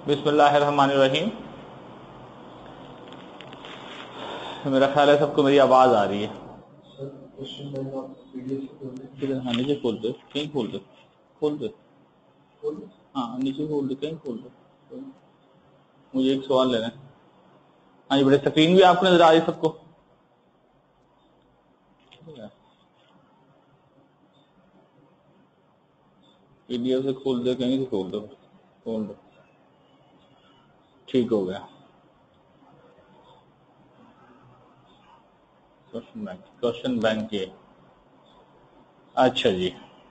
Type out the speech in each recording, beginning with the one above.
बिस्मिल्लाहिर्रहमानिर्रहीम। मेरा ख्याल है सबको मेरी आवाज आ रही है। हाँ नीचे खोल दो, कहीं खोल दो, खोल दो। हाँ नीचे खोल दो, कहीं खोल दो। मुझे एक सवाल लेना है। हाँ जी बड़े, स्क्रीन भी आपको नजर आ रही है सबको? पीडीएफ से खोल दो, कहीं से खोल दो, खोल दो। ठीक हो गया। क्वेश्चन बैंक के। अच्छा जी,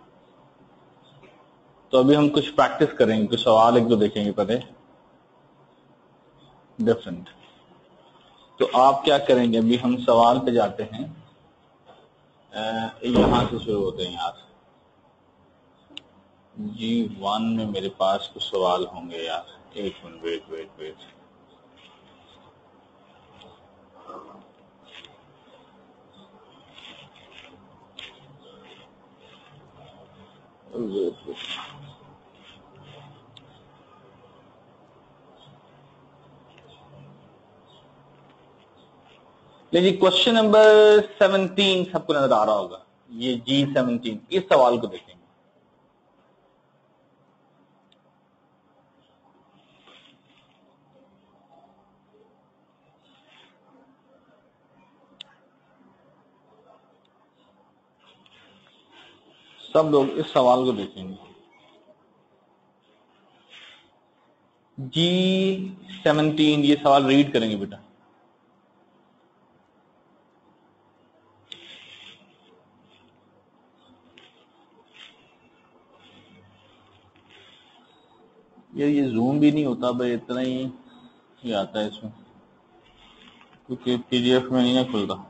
तो अभी हम कुछ प्रैक्टिस करेंगे, कुछ सवाल एक दो देखेंगे पहले डिफरेंट। तो आप क्या करेंगे, अभी हम सवाल पे जाते हैं। यहां से शुरू होते हैं यार। G1 में मेरे पास कुछ सवाल होंगे यार। एक मिनट, वेट वेट वेट। लीजिए, क्वेश्चन नंबर 17 सबको नजर आ रहा होगा। ये G17, इस सवाल को देखेंगे। सब लोग इस सवाल को देखेंगे। G17, ये सवाल रीड करेंगे बेटा। ये जूम भी नहीं होता भाई, इतना ही आता है इसमें, क्योंकि पीडीएफ में नहीं ना खुलता।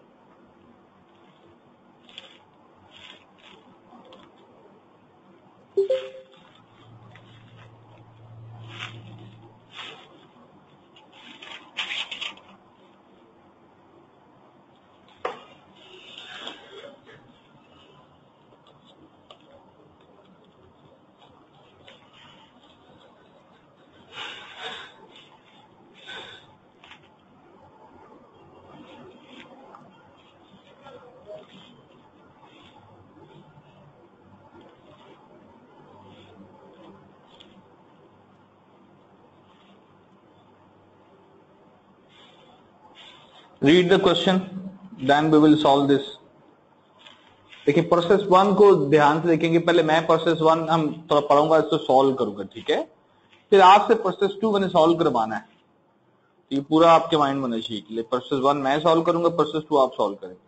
Read the question, then we will solve this. देखिए, प्रोसेस 1 को ध्यान से देखेंगे। पहले मैं प्रोसेस 1 हम थोड़ा पढ़ूंगा, इसको सॉल्व करूंगा, ठीक है? फिर आपसे प्रोसेस 2 मैंने सॉल्व करवाना है। तो ये पूरा आपके माइंड में होना चाहिए। प्रोसेस 1 मैं सॉल्व करूंगा, प्रोसेस 2 आप सॉल्व करेंगे।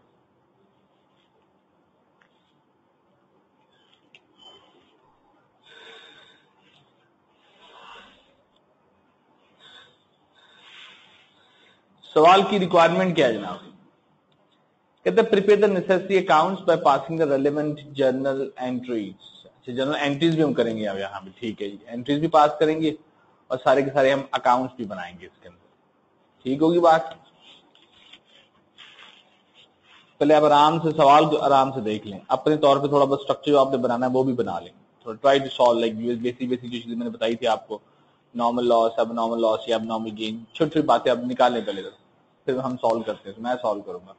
सवाल की रिक्वायरमेंट क्या है जनाब? कहते हैं prepare the necessary accounts by passing the relevant journal entries. अच्छा, जर्नल एंट्रीज भी हम करेंगे अब यहाँ पे, ठीक है जी। एंट्रीज भी पास करेंगे और सारे के सारे हम अकाउंट्स भी बनाएंगे इसके अंदर। ठीक होगी बात? पहले आप आराम से सवाल को आराम से देख लें, अपने तौर पे थोड़ा बहुत स्ट्रक्चर जो आपने बनाना है वो भी बना लें। थोड़ा try to solve like basic जो चीजें मैंने बताई थी आपको, नॉर्मल लॉस, अब नॉर्मल लॉस या अब नॉर्मल गेन, छोटी छोटी बातें आप निकालें पहले तो, फिर हम सॉल्व करते हैं। तो मैं सॉल्व करूंगा।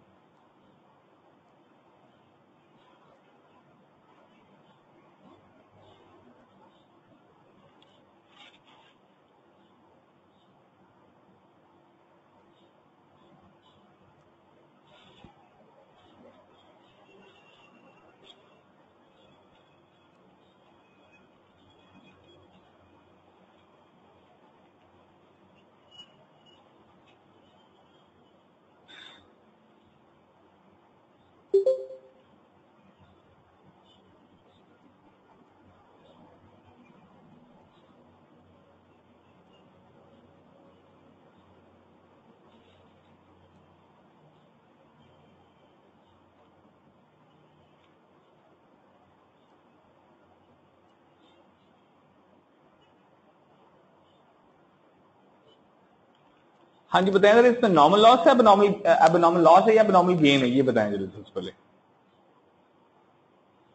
हाँ जी बताएं, अगर इसमें नॉर्मल लॉस है, एबनॉर्मल लॉस है या एबनॉर्मल गेन है, ये बताएं जरूर सबसे पहले।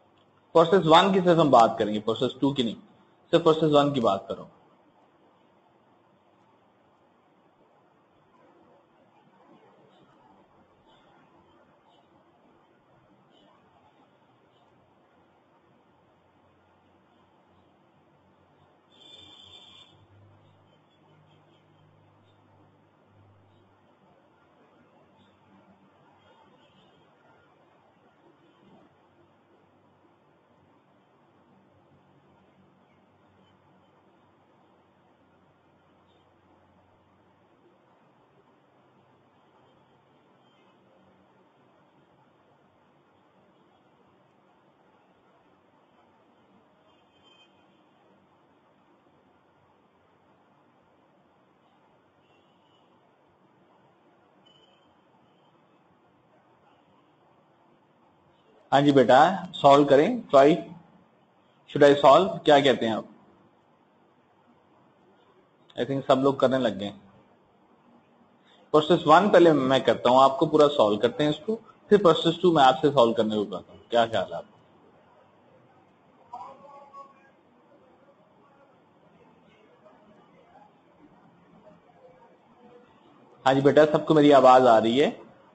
प्रोसेस 1 की सिर्फ हम बात करेंगे, प्रोसेस 2 की नहीं, सिर्फ प्रोसेस 1 की बात करो। हाँ जी बेटा, सॉल्व करें। ट्राई, शुड आई सॉल्व, क्या कहते हैं आप? आई थिंक सब लोग करने लग गए। प्रोसेस 1 पहले मैं करता हूं, आपको पूरा सॉल्व करते हैं इसको, फिर प्रोसेस 2 मैं आपसे सॉल्व करने को कहता हूं। क्या ख्याल है आपको? हाँ जी बेटा, सबको मेरी आवाज आ रही है?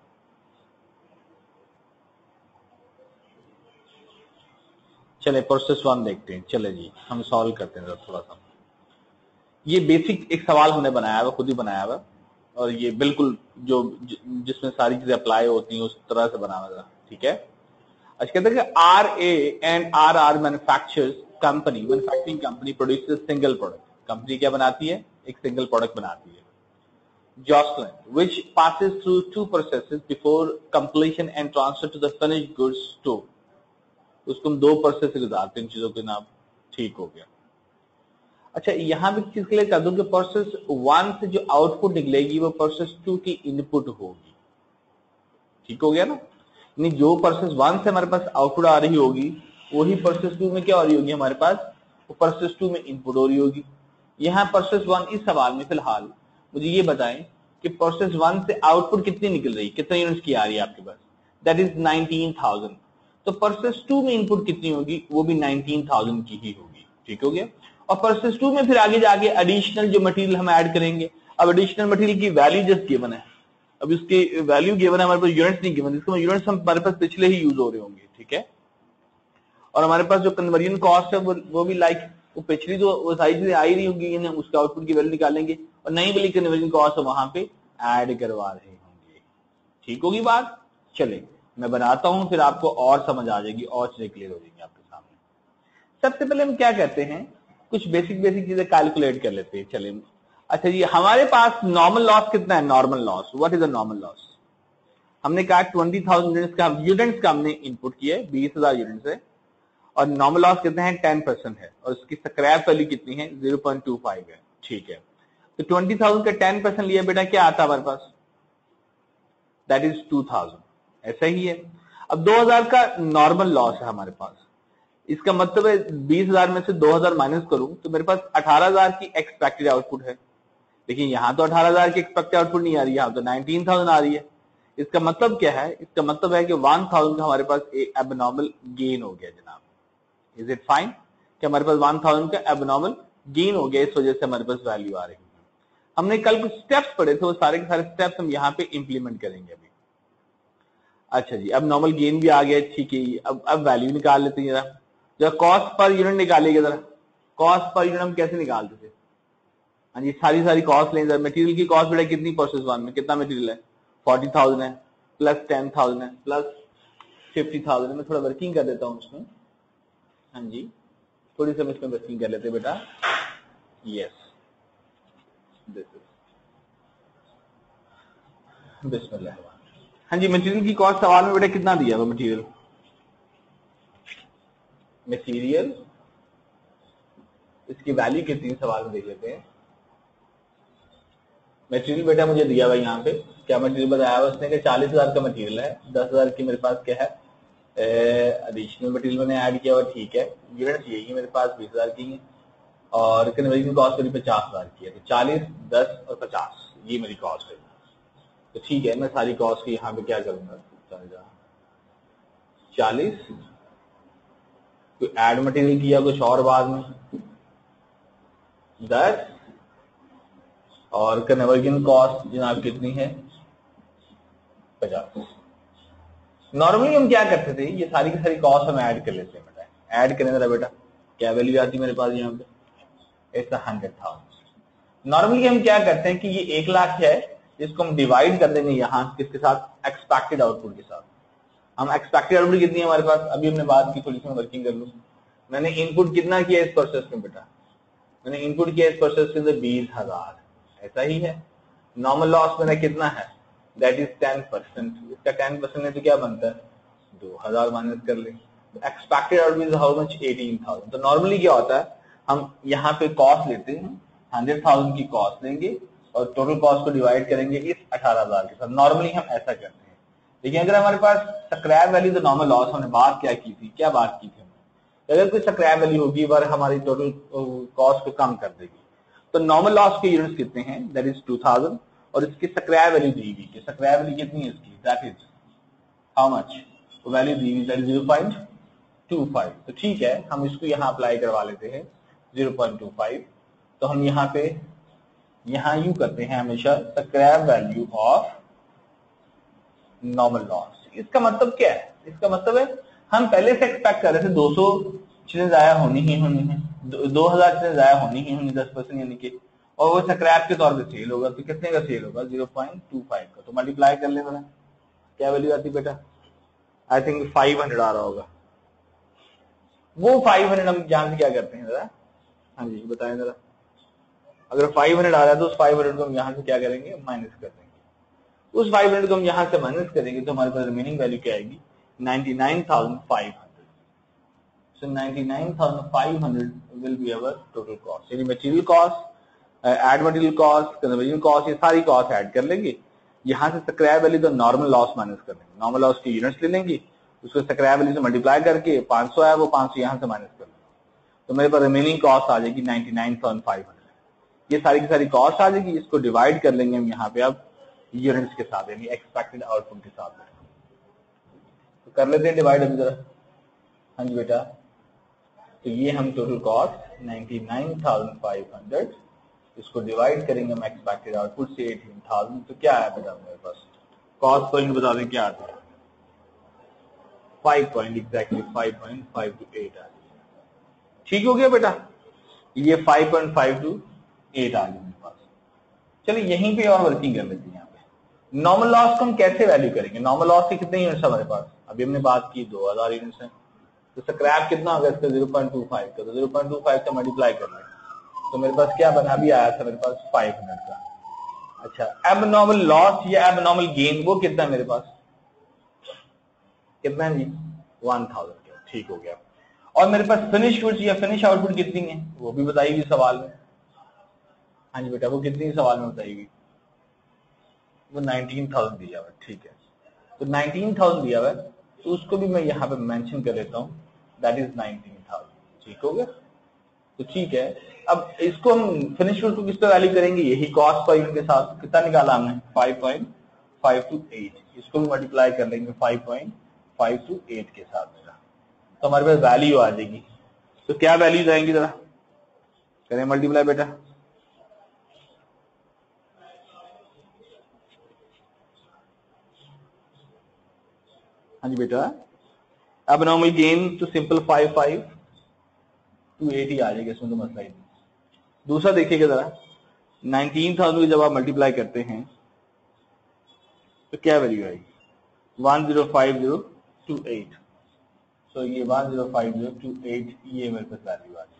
चले प्रोसेस 1 देखते हैं। चले जी, हम सॉल्व करते हैं थोड़ा सा। ये बेसिक एक सवाल हमने बनाया हुआ, खुद ही बनाया हुआ, और ये बिल्कुल जो जिसमें सारी चीजें अप्लाई होती हैं उस तरह से बना हुआ, ठीक है। अच्छा, कहते हैं कि RA and RR manufacturing company produces single product. Company क्या बनाती है? एक सिंगल प्रोडक्ट बनाती है। Jocelyn, which passes through two processes before completion and transfer to the finished goods store. उसको हम 2 प्रोसेस से गुजारते हैं, इन चीजों के नाम ठीक हो गया। अच्छा, यहां भी चीज क्लियर कर दूं कि प्रोसेस 1 से जो आउटपुट निकलेगी वो प्रोसेस 2 की इनपुट होगी। ठीक हो गया ना? यानी जो प्रोसेस 1 से हमारे पास आउटपुट आ रही होगी वही प्रोसेस 2 में क्या हो रही होगी हमारे पास? वो प्रोसेस 2 में इनपुट हो रही होगी। यहां प्रोसेस 1 इस सवाल में फिलहाल मुझे ये बताएं कि प्रोसेस 1 से आउटपुट कितनी निकल रही, कितने यूनिट्स की आ रही है आपके पास? That is 19,000। तो प्रोसेस 2 में इनपुट कितनी होगी? वो भी 19,000 की ही होगी। ठीक हो गया? और प्रोसेस 2 में फिर आगे जाके एडिशनल जो मटेरियल हम ऐड करेंगे। अब एडिशनल मटेरियल की वैल्यू जस्ट गिवन है, अब इसकी वैल्यू गिवन है, हमारे पास यूनिट्स नहीं गिवन, इसको यूनिट्स हमारे पास पिछले ही यूज हो रहे होंगे। ठीक है? और हमारे पास जो कन्वर्जन कॉस्ट है वो भी लाइक वो पिछली तो वो सारी चीजें आ ही रही होंगी, उसका आउटपुट की वैल्यू निकालेंगे और नई वाली कन्वर्जन कॉस्ट वहां पे ऐड करवा रहे होंगे। ठीक होगी बात? चले मैं बनाता हूं, फिर आपको और समझ आ जाएगी और चीजें क्लियर हो जाएंगी आपके सामने। सबसे पहले हम क्या कहते हैं, कुछ बेसिक चीजें कैलकुलेट कर लेते हैं। चले, अच्छा जी, हमारे पास नॉर्मल लॉस कितना है? Normal loss, what is the normal loss? हमने कहा 20,000 यूनिट्स का हमने इनपुट किया है, 20,000 यूनिट्स है, और नॉर्मल लॉस कितने हैं? 10% है, और उसकी स्क्रैप वैल्यू कितनी है? 0.25 है। ठीक है, तो 20,000 का 10% लिया बेटा, क्या आता है हमारे पास? That is 2,000। ऐसा ही है। अब 2,000 का नॉर्मल लॉस है हमारे पास, इसका मतलब है 20,000 में से 2,000 माइनस करूं तो मेरे पास 18,000 की एक्सपेक्टेड आउटपुट है। लेकिन यहां तो 18,000 की एक्सपेक्टेड आउटपुट नहीं आ रही है, यहां तो 19,000 आ रही है। इसका मतलब क्या है? इसका मतलब है कि 1,000 का हमारे पास एक एबनॉर्मल गेन हो गया जनाब। इज इट फाइन कि हमारे पास 1,000 का एबनॉर्मल गेन हो गया, इस वजह से हमारे पास वैल्यू आ रही है। हमने कल कुछ स्टेप्स पढ़े थे, वो सारे के सारे स्टेप्स हम यहाँ पे इंप्लीमेंट करेंगे अभी। अच्छा जी, अब नॉर्मल गेन भी आ गया, ठीक है। अब वैल्यू निकाल लेते हैं जरा कॉस्ट पर यूनिट निकालिएगा जरा। कॉस्ट पर यूनिट हम कैसे निकालते थे? हाँ जी, सारी कॉस्ट लें जरा। मटेरियल की कॉस्ट बेटा कितनी प्रोसेस 1 में? कितना मटेरियल है? 40,000 है, प्लस 10,000 है, प्लस 50,000 है। मैं थोड़ा वर्किंग कर देता हूँ उसमें। हाँ जी, थोड़ी सी इसमें वर्किंग कर लेते बेटा। यस, दिस इज बिस्मिल्लाह। हाँ जी, मटेरियल की कॉस्ट सवाल में बेटा कितना दिया हुआ? मटेरियल इसकी वैल्यू कितनी सवाल में देख लेते हैं। मटेरियल बेटा मुझे दिया हुआ यहाँ पे, क्या मटेरियल बताया हुआ उसने कि 40,000 का मटेरियल है, 10,000 की मेरे पास क्या है एडिशनल मटेरियल मैंने ऐड किया हुआ। ठीक है, यूनिट्स यही मेरे पास 20,000 की है, और कन्वर्जन कॉस्ट मेरी 50,000 की है। तो 40, 10 और 50 ये मेरी कॉस्ट है। तो ठीक है, मैं सारी कॉस्ट की यहाँ पे क्या करूंगा, 40 तो ऐड मटेरियल किया कुछ और बाद में 10, और कन्वर्जन कॉस्ट जनाब कितनी है? 50। नॉर्मली हम क्या करते थे, ये सारी की सारी कॉस्ट हम ऐड कर लेते हैं बेटा। ऐड करने जरा बेटा, क्या वैल्यू आती है मेरे पास यहाँ पे? इट्स 100,000। नॉर्मली हम क्या करते हैं कि ये 1 लाख है, इसको हम डिवाइड कर देंगे यहाँ किसके साथ? एक्सपेक्टेड आउटपुट के साथ। हम एक्सपेक्टेड आउटपुट कितनी है हमारे पास? अभी हमने बात की, थोड़ी सी वर्किंग कर लूं। मैंने इनपुट कितना किया इस प्रोसेस में बेटा? मैंने इनपुट किया इस प्रोसेस के अंदर 20,000। ऐसा ही है। नॉर्मल लॉस मेरा कितना है? That is 10%। इसका 10% है तो क्या बनता है? 2,000 माइनस कर ले। Expected output is how much? 18,000। तो नॉर्मली क्या होता है, हम यहाँ पे कॉस्ट लेते हैं, 100,000 की कॉस्ट लेंगे और टोटल कॉस्ट को डिवाइड करेंगे इस 18,000 के साथ। नॉर्मली हम ऐसा करते हैं, लेकिन अगर हमारे पास scrap value the normal loss, हमने बात क्या की थी, क्या बात की थी हमने, अगर कोई स्क्रैप वैल्यू होगी वह हमारी टोटल कॉस्ट को कम कर देगी। तो नॉर्मल लॉस के यूनिट्स कितने हैं, दैट इज 2000, और इसकी स्क्रैप वैल्यू दी हुई है, स्क्रैप वैल्यू कितनी है इसकी, दैट इज हाउ मच, तो वैल्यू दी हुई दैट इज 0.25। तो ठीक है, हम इसको यहाँ अप्लाई करवा लेते हैं 0.25। तो हम यहाँ पे यू करते हैं हमेशा scrap value of normal loss. इसका मतलब क्या है, इसका मतलब है हम पहले से एक्सपेक्ट कर रहे थे 200 चीजें जाया होनी ही होनी है, 2000 चीजें जाया होनी ही होनी 10% यानी कि, और वो स्क्रैप के तौर पे सेल होगा। तो कितने का सेल होगा, 0.25 का। तो मल्टीप्लाई कर ले मैंने, क्या वैल्यू आती बेटा, आई थिंक 500 आ रहा होगा। वो 500 हम जान से क्या करते हैं जरा, हाँ जी बताएं जरा। अगर 500 आ रहा है तो उस 500 को हम यहाँ से क्या करेंगे, माइनस कर देंगे। उस 500 को हम यहाँ से माइनस करेंगे तो हमारे पास रिमेनिंग वैल्यू क्या आएगी, 99,500। So 99,500 will be our total cost, यानी material cost, add material cost, conversion cost, ये सारी कॉस्ट ऐड कर लेंगे। यहाँ से स्क्रैप वैल्यू तो नॉर्मल लॉस माइनस कर लेंगे, नॉर्मल लॉस की यूनिट्स ले लेंगे, उसको स्क्रैप वैल्यू से मल्टीप्लाई करके 500 है वो 500 यहाँ से माइनस कर लेंगे, तो मेरे पास रिमेनिंग कॉस्ट आ जाएगी 99,500। ये सारी की सारी कॉस्ट आ जाएगी, इसको डिवाइड कर लेंगे हम यहाँ पे अब यूनिट्स के साथ, यानी एक्सपेक्टेड आउटपुट के साथ। तो कर लेते हैं डिवाइड अभी जरा, हाँ जी बेटा। तो ये हम टोटल कॉस्ट 99,500, इसको डिवाइड करेंगे हम एक्सपेक्टेड आउटपुट से 18,000। तो क्या आया बेटा मेरे पास, कॉस्ट पॉइंट बता दें क्या आता है, 5 पॉइंट एग्जैक्टली 5.528 आ गया। ठीक हो गया बेटा, ये 5.528 आ गया मेरे पास। चलिए यहीं पे और वर्किंग कर लेते हैं। यहाँ पे नॉर्मल लॉस को हम कैसे वैल्यू करेंगे, नॉर्मल लॉस के कितने यूनिट्स हमारे पास, अभी हमने बात की 2000 यूनिट्स है, तो स्क्रैप कितना होगा इसका 0.25 का, तो 0.25 से मल्टीप्लाई कर लें तो मेरे पास क्या बना, भी आया था मेरे पास 500 का। अच्छा, एबनॉर्मल लॉस या एबनॉर्मल गेन वो कितना है मेरे पास, कितना है जी, 1000 का। ठीक हो गया। और मेरे पास फिनिश गुड्स या फिनिश आउटपुट कितनी है वो भी बताइएगी सवाल में, हाँ जी बेटा वो कितनी सवाल में बताइएगी, वो 19,000 दिया हुआ है। ठीक है, तो 19,000 दिया हुआ है, तो उसको भी मैं यहाँ पे मेंशन कर लेता हूँ, दैट इज 19,000। ठीक हो गया, तो ठीक है। अब इसको हम फिनिश गुड्स को किस पे वैल्यू करेंगे, यही कॉस्ट पर यूनिट के साथ, कितना निकाला हमने 5.528, इसको भी मल्टीप्लाई कर लेंगे 5.528 के साथ मेरा, तो हमारे पास वैल्यू आ जाएगी। तो क्या वैल्यूज आएंगी जरा करें मल्टीप्लाई बेटा, हाँ जी बेटा। अब नॉर्मल गेन तो सिंपल 5.528 ही आ जाएगा, इसमें तो मसला ही नहीं। दूसरा देखिएगा जरा, 19,000 को जब आप मल्टीप्लाई करते हैं तो क्या वैल्यू आएगी, 105028। तो ये 105028 ये मेरे पास वैल्यू आ गई।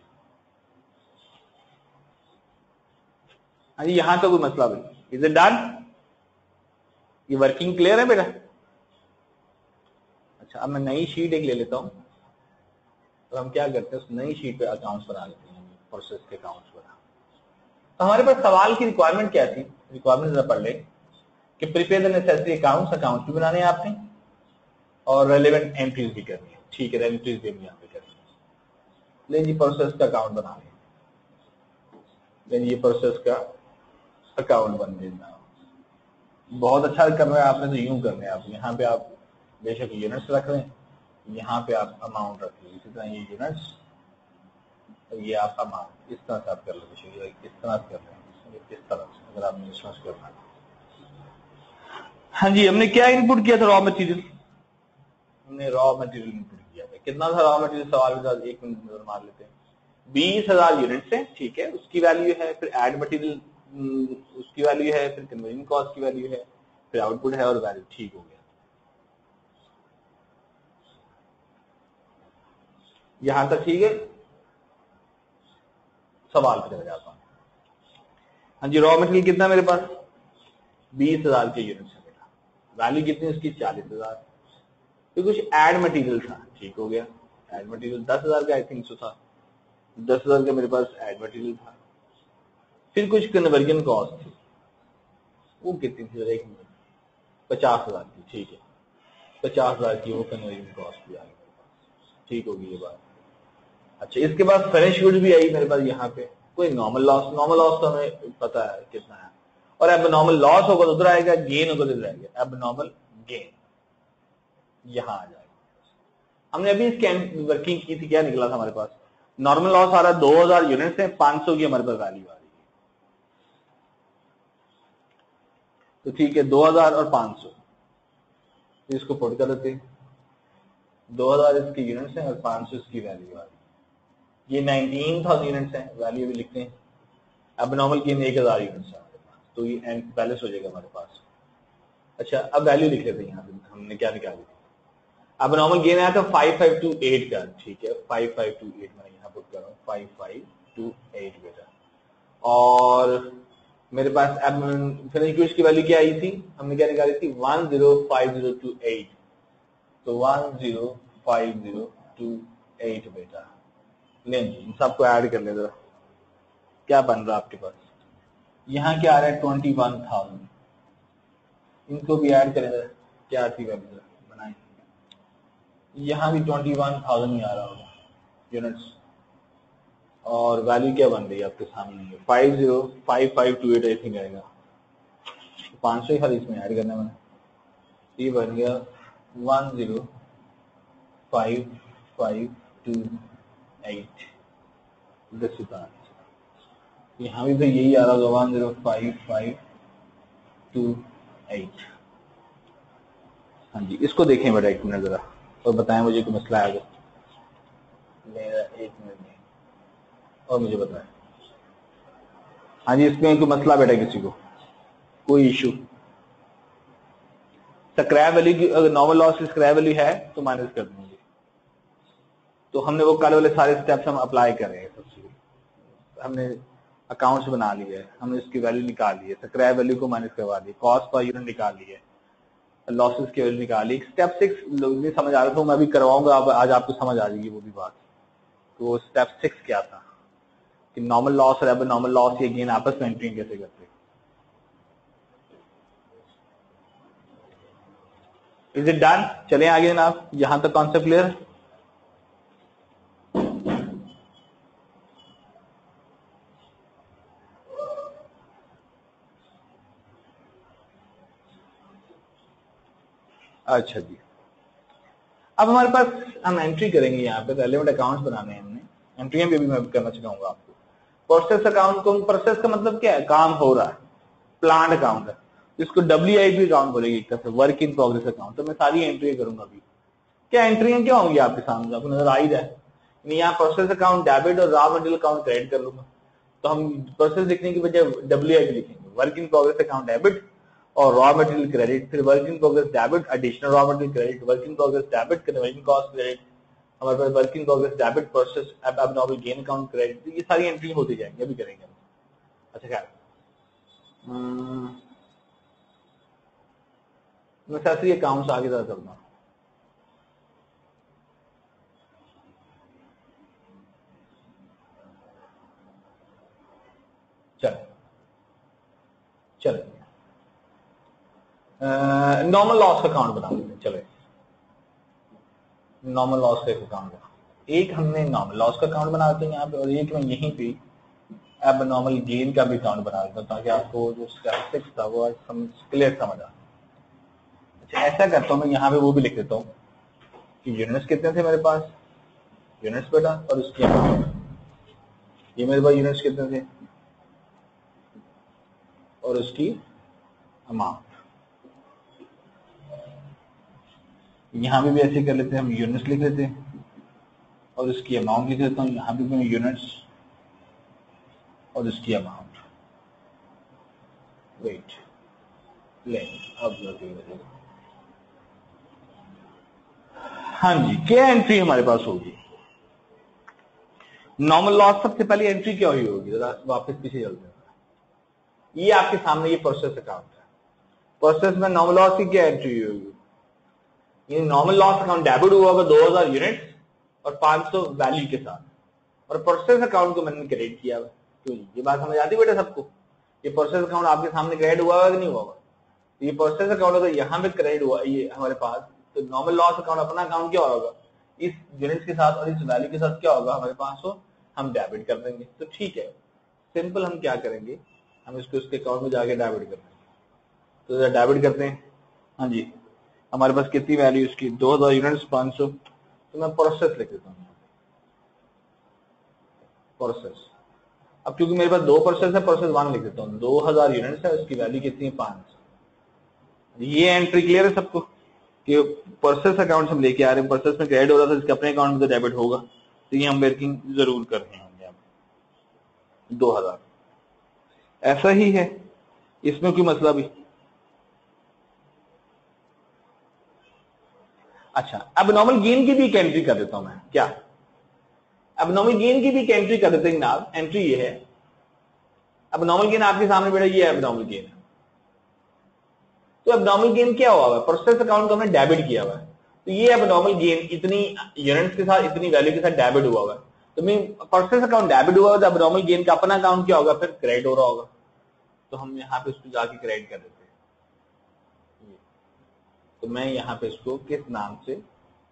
हाँ जी, यहां तो कोई मसला नहीं, इज इट डन, ये वर्किंग क्लियर है बेटा। अच्छा, अब मैं नई शीट एक ले लेता हूं, तो हम क्या करते हैं उस नई शीट पे अकाउंट्स बना लेते हैं, प्रोसेस के अकाउंट्स बना। तो हमारे पास सवाल की रिक्वायरमेंट क्या थी, रिक्वायरमेंट जरा पढ़ ले कि प्रिपेयर द नेसेसरी अकाउंट्स भी बनाने हैं आपने और रेलेवेंट एंट्रीज भी करनी है। ठीक है, एंट्रीज भी हम यहाँ पे करेंगे। लेकिन ये प्रोसेस का अकाउंट बना लें, लेकिन ये प्रोसेस का अकाउंट बन देना। बहुत अच्छा कर रहे हैं आपने, तो यूं करना है आप, यहाँ पे आप बेशक यूनिट्स रख रहे हैं, यहाँ पे आप अमाउंट रख लीजिए, इसी तरह ये यूनिट्स और ये आप अमाउंट, इस तरह से आप कर लीजिए, इस तरह से कर रहे हैं, इस तरह से अगर आपने विश्वास करना है। हाँ जी, हमने क्या इनपुट किया था, रॉ मटेरियल, हमने रॉ मटेरियल इनपुट किया था। कितना था रॉ मटेरियल, सवाल के साथ एक मिनट नजर मार लेते हैं। 20,000 यूनिट्स है, ठीक है, उसकी वैल्यू है, फिर एड मटेरियल उसकी वैल्यू है, फिर कन्वर्जन कॉस्ट की वैल्यू है, फिर आउटपुट है और वैल्यू। ठीक हो गया, यहां तक ठीक है। सवाल पे चले जाता हूं। हाँ जी, रॉ मटेरियल कितना मेरे पास 20,000 के यूनिट्स है मेरा, वैल्यू कितनी उसकी 40,000। फिर कुछ एड मटेरियल था, ठीक हो गया, एड मटेरियल 10,000 का आई थिंक सो था, 10,000 का मेरे पास एड मटेरियल था। फिर कुछ कन्वर्जन कॉस्ट थी, वो कितनी थी, एक मिनट, 50,000 की। ठीक है, 50,000 की वो कन्वर्जन कॉस्ट भी आ गई। ठीक होगी ये बात। अच्छा, इसके बाद फिनिश गुड्स भी आई मेरे पास यहाँ पे। कोई नॉर्मल लॉस तो हमें पता है कितना है, और अब नॉर्मल लॉस होगा तो उधर आएगा, गेन होगा तो इधर आएगा। अब नॉर्मल गेन यहां आ जाएगा। हमने अभी इसकी वर्किंग की थी, क्या निकला था हमारे पास? नॉर्मल लॉस आ रहा है 2000 यूनिट्स है, 500 की हमारे पास वैल्यू आ रही है। तो ठीक है, 2000 और 500 इसको पुट कर देते हैं। 2000 इसकी यूनिट्स हैं और 500 इसकी वैल्यू आ रही है। ये 19,000 यूनिट्स हैं, वैल्यू भी लिखते हैं। अब नॉर्मल गेन 1000 यूनिट्स है हमारे पास, तो ये एंड बैलेंस हो जाएगा हमारे पास। अच्छा, अब वैल्यू लिख लेते हैं यहाँ पे, हमने क्या निकाली थी। अब नॉर्मल गेन आया था 5528 का। ठीक है, 5528 मैं यहाँ पुट कर रहा हूँ, 5528 बेटा। और मेरे पास अब फिनिश गुड्स की वैल्यू क्या आई थी, हमने क्या निकाली थी? 105028। तो 105028 बेटा। लें इन सबको ऐड कर ले जरा, क्या बन रहा है आपके पास? यहाँ क्या आ रहा है? 21,000। इनको भी ऐड करें जरा, क्या थी वैल्यू बनाए। यहाँ भी 21,000 ही आ रहा होगा यूनिट्स, और वैल्यू क्या बन रही है आपके सामने? 505528 आई थिंक आएगा। 500 ही खाली इसमें ऐड करना मैंने, ये बन गया 105528। दिस इज यहाँ भी तो यही आ रहा होगा 105528। हाँ जी, इसको देखें बेटा एक मिनट जरा और बताएं मुझे कोई मसला आएगा मेरा। एक मिनट में और मुझे बताएं। हाँ जी, इसमें कोई मसला बेटा किसी को? कोई इशू? स्क्रैप वैल्यू की अगर नॉर्मल लॉस की स्क्रैप वैल्यू है तो माइनस कर देंगे। तो हमने वो कल वाले सारे स्टेप्स हम अप्लाई कर रहे हैं। सबसे हमने अकाउंट्स बना लिए है, हमने इसकी वैल्यू निकाल ली है, स्क्रैप वैल्यू को माइनस करवा दी, कॉस्ट पर यूनिट निकाल ली है, लॉसेस की वैल्यू निकाली। स्टेप 6 नहीं समझ आ रहा था, मैं अभी करवाऊंगा, आज आपको समझ आ जाएगी वो भी बात। तो स्टेप 6 क्या था कि नॉर्मल लॉस और अब नॉर्मल लॉस ये गेन आपस में एंट्री कैसे करते। Is it done? चले आगे जनाब, यहां तक कॉन्सेप्ट क्लियर? अच्छा जी, अब हमारे पास हम एंट्री करेंगे। यहाँ पे रेलेवेंट अकाउंट्स बनाने हैं हमने, एंट्रियां भी मैं करना चाहूंगा आपको। प्रोसेस अकाउंट को, प्रोसेस का मतलब क्या है? काम हो रहा है, प्लान अकाउंट है, इसको WIP अकाउंट बोलेगी एक तरह से, वर्क इन प्रोग्रेस अकाउंट। तो मैं सारी एंट्री करूंगा अभी। क्या एंट्रियां क्या होंगी आपके सामने, आपको नजर आ ही रहा है। यहाँ प्रोसेस अकाउंट डेबिट और रॉ मटेरियल अकाउंट क्रेडिट कर लूंगा। तो हम प्रोसेस लिखने की बजाय WIP लिखेंगे, work in progress account debit और रॉ मटेरियल क्रेडिट, फिर work in progress debit, additional raw material credit, work in progress debit, conversion cost credit, हमारे पास work in progress debit, process abnormal gain account credit. ये सारी entry होती जाएंगी, अभी करेंगे। अच्छा खैर, नेसेसरी अकाउंट्स आगे ज्यादा चलना। चलो नॉर्मल लॉस का अकाउंट बना लेते हैं। चले नॉर्मल लॉस का अकाउंट बना, एक हमने नॉर्मल लॉस का अकाउंट बनाते हैं यहाँ पे, और एक मैं यहीं पे अब नॉर्मल गेन का भी अकाउंट बना देता हूँ, ताकि आपको जो स्टैटिस्टिक्स था वो क्लियर समझ आ। अच्छा, ऐसा करता हूँ मैं, यहाँ पे वो भी लिख देता हूँ कि यूनिट्स कितने थे मेरे पास, यूनिट्स बेटा, और उसकी अमाउंट। ये मेरे पास यूनिट्स कितने थे और उसकी अमाउंट। यहां भी ऐसे कर लेते हैं, हम यूनिट्स लिख लेते हैं और उसकी अमाउंट लिख लेता हूं। यहां भी मैं यूनिट्स और उसकी अमाउंट। वेट ले, अब हाँ जी, क्या एंट्री हमारे पास होगी? नॉर्मल लॉस सबसे पहले एंट्री क्या हुई होगी, जरा वापस पीछे चलते हैं। ये आपके सामने ये प्रोसेस अकाउंट है, प्रोसेस में नॉर्मल लॉस की क्या एंट्री होगी? ये नॉर्मल लॉस अकाउंट डेबिट हुआ होगा 2000 यूनिट्स और 500 वैल्यू के साथ, और प्रोसेस अकाउंट को मैंने क्रेडिट किया हुआ। क्यों, ये बात समझ आती बेटा सबको? ये प्रोसेस अकाउंट आपके सामने क्रेडिट हुआ होगा कि नहीं हुआ होगा? ये प्रोसेस अकाउंट अगर यहाँ पे क्रेडिट हुआ, ये हमारे पास तो नॉर्मल लॉस अकाउंट अपना अकाउंट क्या होगा, इस यूनिट्स के साथ और इस वैल्यू के साथ क्या होगा हमारे पास, हो हम डेबिट कर देंगे। तो ठीक है, सिंपल हम क्या करेंगे, हम इसको उसके अकाउंट में जाके डेबिट कर देंगे। तो डेबिट करते हैं, हाँ जी, हमारे पास कितनी वैल्यू इसकी 2000 यूनिट्स 500, तो मैं प्रोसेस लिख देता हूँ, प्रोसेस। अब क्योंकि मेरे पास दो प्रोसेस है, प्रोसेस 1 लिख देता हूँ, 2000 यूनिट्स है, उसकी वैल्यू कितनी है 500। ये एंट्री क्लियर है सबको कि प्रोसेस अकाउंट हम लेके आ रहे हैं, प्रोसेस में क्रेडिट हो रहा था, इसके अपने अकाउंट में तो डेबिट होगा, तो ये हम वर्किंग जरूर कर रहे हैं 2000। ऐसा ही है, इसमें कोई मसला भी। अच्छा, अब नॉर्मल गेन की भी एक एंट्री कर देता हूं मैं, क्या अब नॉर्मल गेन की भी एक एंट्री कर देते हैं जनाब। एंट्री ये है, अब नॉर्मल गेन आपके सामने बेटा ये है, अब नॉर्मल गेन है। तो अब नॉर्मल गेन क्या हुआ है, प्रोसेस अकाउंट को हमने डेबिट किया हुआ है, तो ये अब नॉर्मल गेन इतनी यूनिट्स के साथ इतनी वैल्यू के साथ डेबिट हुआ हुआ है, तो मैं प्रोसेस अकाउंट डेबिट हुआ है, तो अब नॉर्मल गेन का अपना अकाउंट क्या होगा, फिर क्रेडिट हो रहा होगा। तो हम यहाँ पे उसको जाके क्रेडिट कर देते हैं। तो मैं यहाँ पे इसको किस नाम से,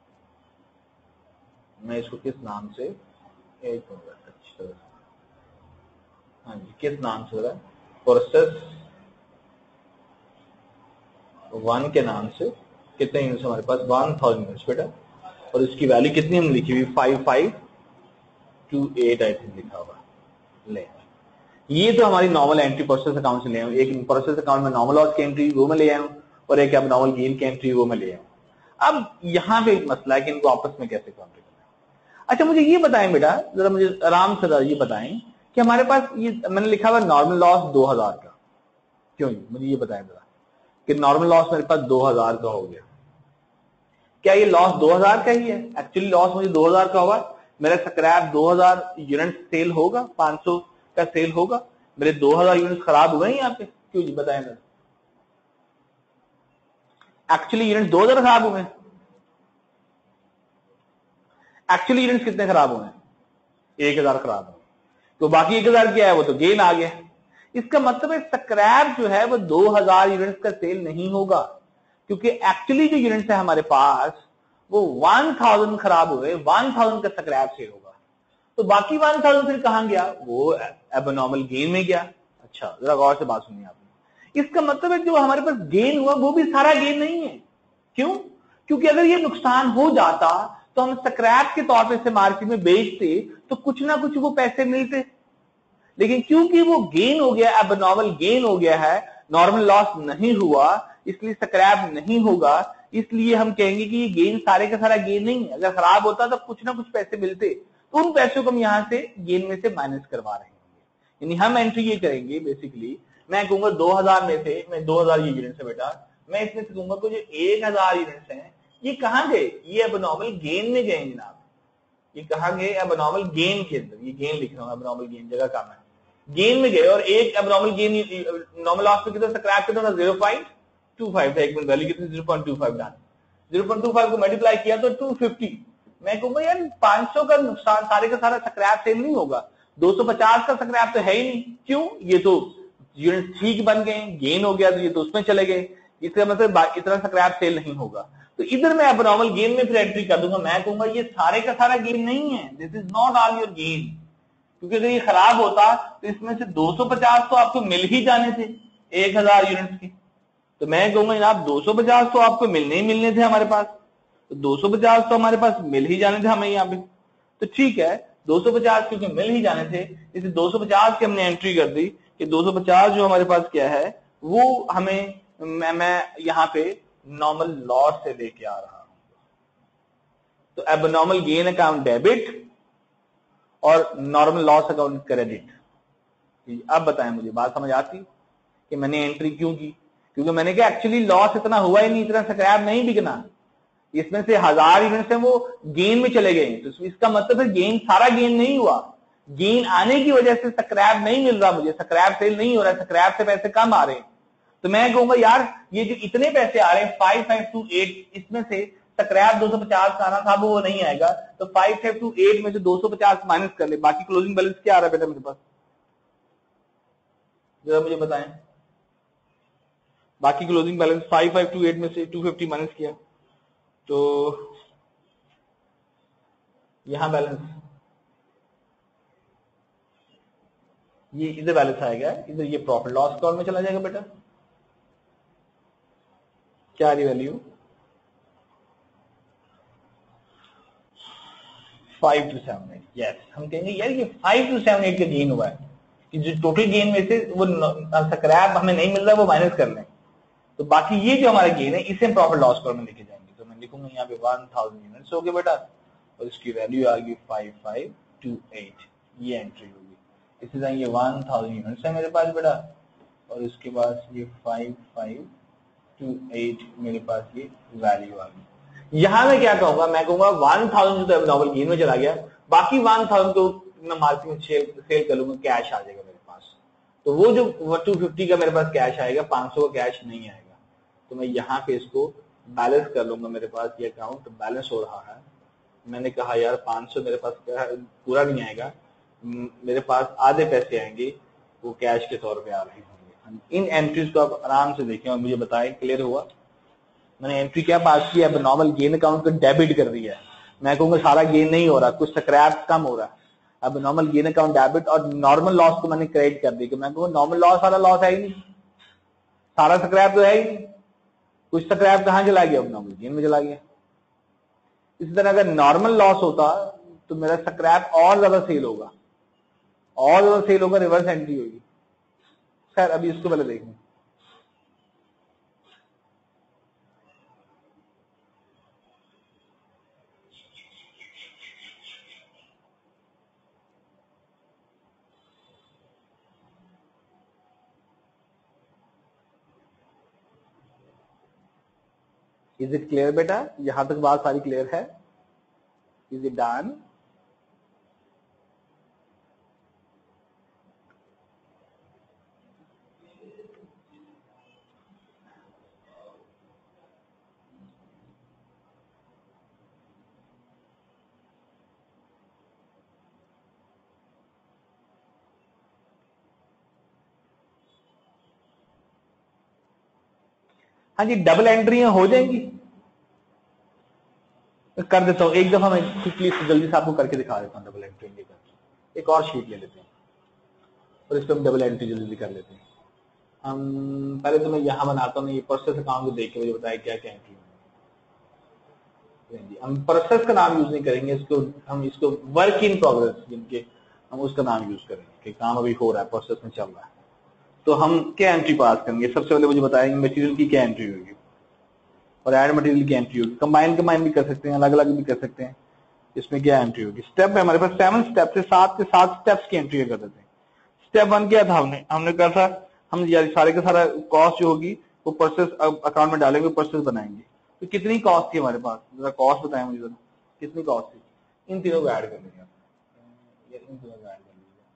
मैं इसको किस नाम से, एक मिनट अच्छी तरह से, हाँ जी, किस नाम से रहा, प्रोसेस 1 के नाम से कितने यूनिट्स हमारे पास 1000 यूनिट्स बेटा, और इसकी वैल्यू कितनी हम लिखी हुई 5528 आई थिंक लिखा हुआ ले। ये तो हमारी नॉर्मल एंट्री प्रोसेस अकाउंट से ले आऊं, एक प्रोसेस अकाउंट में नॉर्मल लॉस की एंट्री वो मैं ले आऊं, और एक अब नॉर्मल गेन की एंट्री वो मैं ले आऊं। अब यहां पे एक मसला है कि इनको आपस में कैसे काउंट करना है। अच्छा मुझे ये बताएं बेटा, जरा मुझे आराम से ये बताएं कि हमारे पास ये मैंने लिखा हुआ नॉर्मल लॉस 2000 का, क्यों, मुझे ये बताएं जरा कि नॉर्मल लॉस मेरे पास 2000 का हो गया, क्या ये लॉस 2000 का ही है? एक्चुअली लॉस मुझे 2000 का हुआ, मेरा स्क्रैप 2000 यूनिट सेल होगा, 500 का सेल होगा, मेरे 2000 यूनिट खराब हुए हैं यहाँ पे, क्यों जी बताएं मेरे, एक्चुअली यूनिट 2000 खराब हुए हैं, एक्चुअली यूनिट कितने खराब हुए हैं, 1000 खराब हुए, तो बाकी 1000 क्या है, वो तो गेन आ गया। इसका मतलब है स्क्रैप जो है वो 2000 यूनिट्स का सेल नहीं होगा, क्योंकि एक्चुअली जो यूनिट्स है हमारे पास वो 1000 खराब हुए, 1000 का स्क्रैप सेल होगा, तो बाकी 1000 फिर कहां गया, वो एबनॉर्मल गेन में गया। अच्छा जरा गौर से बात सुनिए आपने, इसका मतलब है जो हमारे पास गेन हुआ वो भी सारा गेन नहीं है, क्यों, क्योंकि अगर ये नुकसान हो जाता तो हम स्क्रैप के तौर पे से मार्केट में बेचते तो कुछ ना कुछ वो पैसे मिलते, लेकिन क्योंकि वो गेन हो गया, एबनॉर्मल गेन हो गया है, नॉर्मल लॉस नहीं हुआ, इसलिए स्क्रैप नहीं होगा, इसलिए हम कहेंगे कि ये गेन सारे का सारा गेन नहीं है। अगर खराब होता तो कुछ ना कुछ पैसे मिलते, तो उन पैसों को हम यहां से गेन में से माइनस करवा रहे हैं। यानी हम एंट्री ये करेंगे, बेसिकली मैं कहूंगा 2000 में से, मैं 2000 ये यूनिट्स है बेटा, मैं इसमें से कहूंगा जो 1000 यूनिट्स हैं ये कहां गए, ये एबनॉर्मल गेन में गए जनाब, ये कहां गए, एबनॉर्मल गेन के अंदर, ये गेन लिख रहा हूं, एबनॉर्मल गेन जगह काम है, गेन में गए, और एक एबनॉर्मल गेन नॉर्मल लॉस में कितना स्क्रैप कितना था 0.25 था, एक मिनट वैल्यू कितनी 0.25 डाल, 0.25 को मल्टीप्लाई किया तो 250। मैं कहूंगा यार 500 का नुकसान सारे का सारा स्क्रैप सेल नहीं होगा, 250 का स्क्रैप तो है ही नहीं, क्यों, ये तो यूनिट ठीक बन गए, गेन हो गया तो ये तो उसमें चले गए, इसका मतलब इतना स्क्रैप सेल नहीं होगा, तो इधर मैं एबनॉर्मल गेन में फिर एंट्री कर दूंगा, मैं कहूंगा ये सारे का सारा गेन नहीं है, this is not all your gain, क्योंकि अगर ये खराब होता तो इसमें से 250 तो आपको मिल ही जाने थे 1000 यूनिट्स के, तो मैं कहूंगा जनाब 250 तो आपको मिलने ही मिलने थे हमारे पास, तो 250 तो हमारे पास मिल ही जाने थे हमें यहाँ पे, तो ठीक है 250 क्योंकि मिल ही जाने थे, इसे 250 की हमने एंट्री कर दी कि 250 जो हमारे पास क्या है वो हमें मैं यहाँ पे नॉर्मल लॉस से लेके आ रहा हूं, तो एबनॉर्मल गेन अकाउंट डेबिट और नॉर्मल लॉस अकाउंट क्रेडिट। अब बताएं मुझे बात समझ आती कि मैंने एंट्री क्यों की, क्योंकि मैंने कहा एक्चुअली लॉस इतना हुआ ही नहीं, इतना स्क्रैप नहीं बिकना, इसमें से 1000 यूनिट्स हैं वो गेन में चले गए, तो इसका मतलब है गेन सारा गेन नहीं हुआ, गेन आने की वजह से स्क्रैप नहीं मिल रहा, मुझे स्क्रैप सेल नहीं हो रहा, स्क्रैप से पैसे कम आ रहे हैं, तो मैं कहूंगा यार ये जो इतने पैसे आ रहे हैं 5528, इसमें से स्क्रैप 250 का आना था वो नहीं आएगा, तो 5528 में से 250 माइनस कर ले, बाकी क्लोजिंग बैलेंस क्या आ रहा है बेटा मेरे पास, जरा मुझे बताएं, बाकी क्लोजिंग बैलेंस 5528 में से 250 माइनस किया तो यहां बैलेंस, ये इधर बैलेंस आएगा, इधर ये प्रॉफिट लॉस अकाउंट में चला जाएगा बेटा। क्या आ रही वैल्यू 5278। यस, हम कहेंगे यार ये 5278 का गेन हुआ है कि जो टोटल गेन में से वो स्क्रैप हमें नहीं मिल रहा वो माइनस कर लें, तो बाकी ये जो हमारा गेन है इसे हम प्रॉफिट लॉस अकाउंट में लेके जाएंगे। तो मैं लिखूंगा यहाँ पे 1000 यूनिट्स हो गए बेटा, और इसकी वैल्यू आ गई 5528, ये एंट्री होगी। इसी तरह ये 1000 यूनिट्स है मेरे पास बेटा, और इसके बाद ये 5528 मेरे पास ये वैल्यू आ गई। यहां मैं क्या कहूंगा, मैं कहूंगा 1000 जो तो एबनॉर्मल गेन में चला गया, बाकी 1000 को मैं मार्केट में सेल कर लूंगा, कैश आ जाएगा मेरे पास। तो वो जो 250 का मेरे पास कैश आएगा, 500 का कैश नहीं आएगा। तो मैं यहाँ पे इसको बैलेंस कर लूंगा, मेरे पास ये अकाउंट बैलेंस हो रहा है। मैंने कहा यार 500 मेरे पास पूरा नहीं आएगा, मेरे पास आधे पैसे आएंगे, वो कैश के तौर पे आ रहे होंगे। इन एंट्रीज को आप आराम से देखें और मुझे बताएं क्लियर हुआ। मैंने एंट्री क्या पास की है, नॉर्मल गेन अकाउंट को डेबिट कर दिया है। मैं कहूंगा सारा गेन नहीं हो रहा, कुछ स्क्रैप कम हो रहा है। अब नॉर्मल गेन अकाउंट डेबिट और नॉर्मल लॉस को मैंने क्रेडिट कर दिया। मैं कहूंगा नॉर्मल लॉस सारा लॉस है ही नहीं, सारा स्क्रैप तो है ही नहीं, कुछ स्क्रैप कहां चला गया, अब नॉर्मल गेन में चला गया। इसी तरह अगर नॉर्मल लॉस होता तो मेरा स्क्रैप और ज्यादा सेल होगा, और ज्यादा सेल होगा, रिवर्स एंट्री होगी। खैर अभी इसको पहले देखें। इज इट क्लियर बेटा, यहां तक बात सारी क्लियर है? Is it done? हाँ जी, डबल एंट्रियां हो जाएंगी, कर देता हूं एक दफा, मैं क्विकली जल्दी से आपको करके दिखा देता हूं। डबल एंट्री लेकर एक और शीट ले लेते हैं और इस पर हम डबल एंट्री जल्दी कर लेते हैं। हम पहले तो मैं यहां बनाता हूं, ये प्रोसेस अकाउंट को देख के मुझे बताया क्या क्या एंट्री है। हम प्रोसेस का नाम यूज नहीं करेंगे, हम इसको वर्क इन प्रोग्रेस जिनके हम उसका नाम यूज करेंगे कि काम अभी हो रहा है, प्रोसेस में चल रहा है। तो हम क्या एंट्री पास करेंगे, सबसे पहले मुझे बताएंगे मटेरियल की क्या एंट्री होगी और एड मटेरियल की एंट्री होगी। कंबाइन भी कर सकते हैं, अलग अलग भी कर सकते हैं। इसमें क्या एंट्री होगी, स्टेप है हमारे पास 7 स्टेप से, 7 के 7 स्टेप्स की एंट्री कर देते हैं। स्टेप 1 क्या था, हमने कहा था हम सारे का सारा कॉस्ट जो होगी वो प्रोसेस अकाउंट में डालेंगे, प्रोसेस बनाएंगे। तो कितनी कॉस्ट थी हमारे पास, जरा कॉस्ट बताएं मुझे, जरा कितनी कॉस्ट थी। इन तीनों को ऐड कर लीजिए, इन तीनों को ऐड कर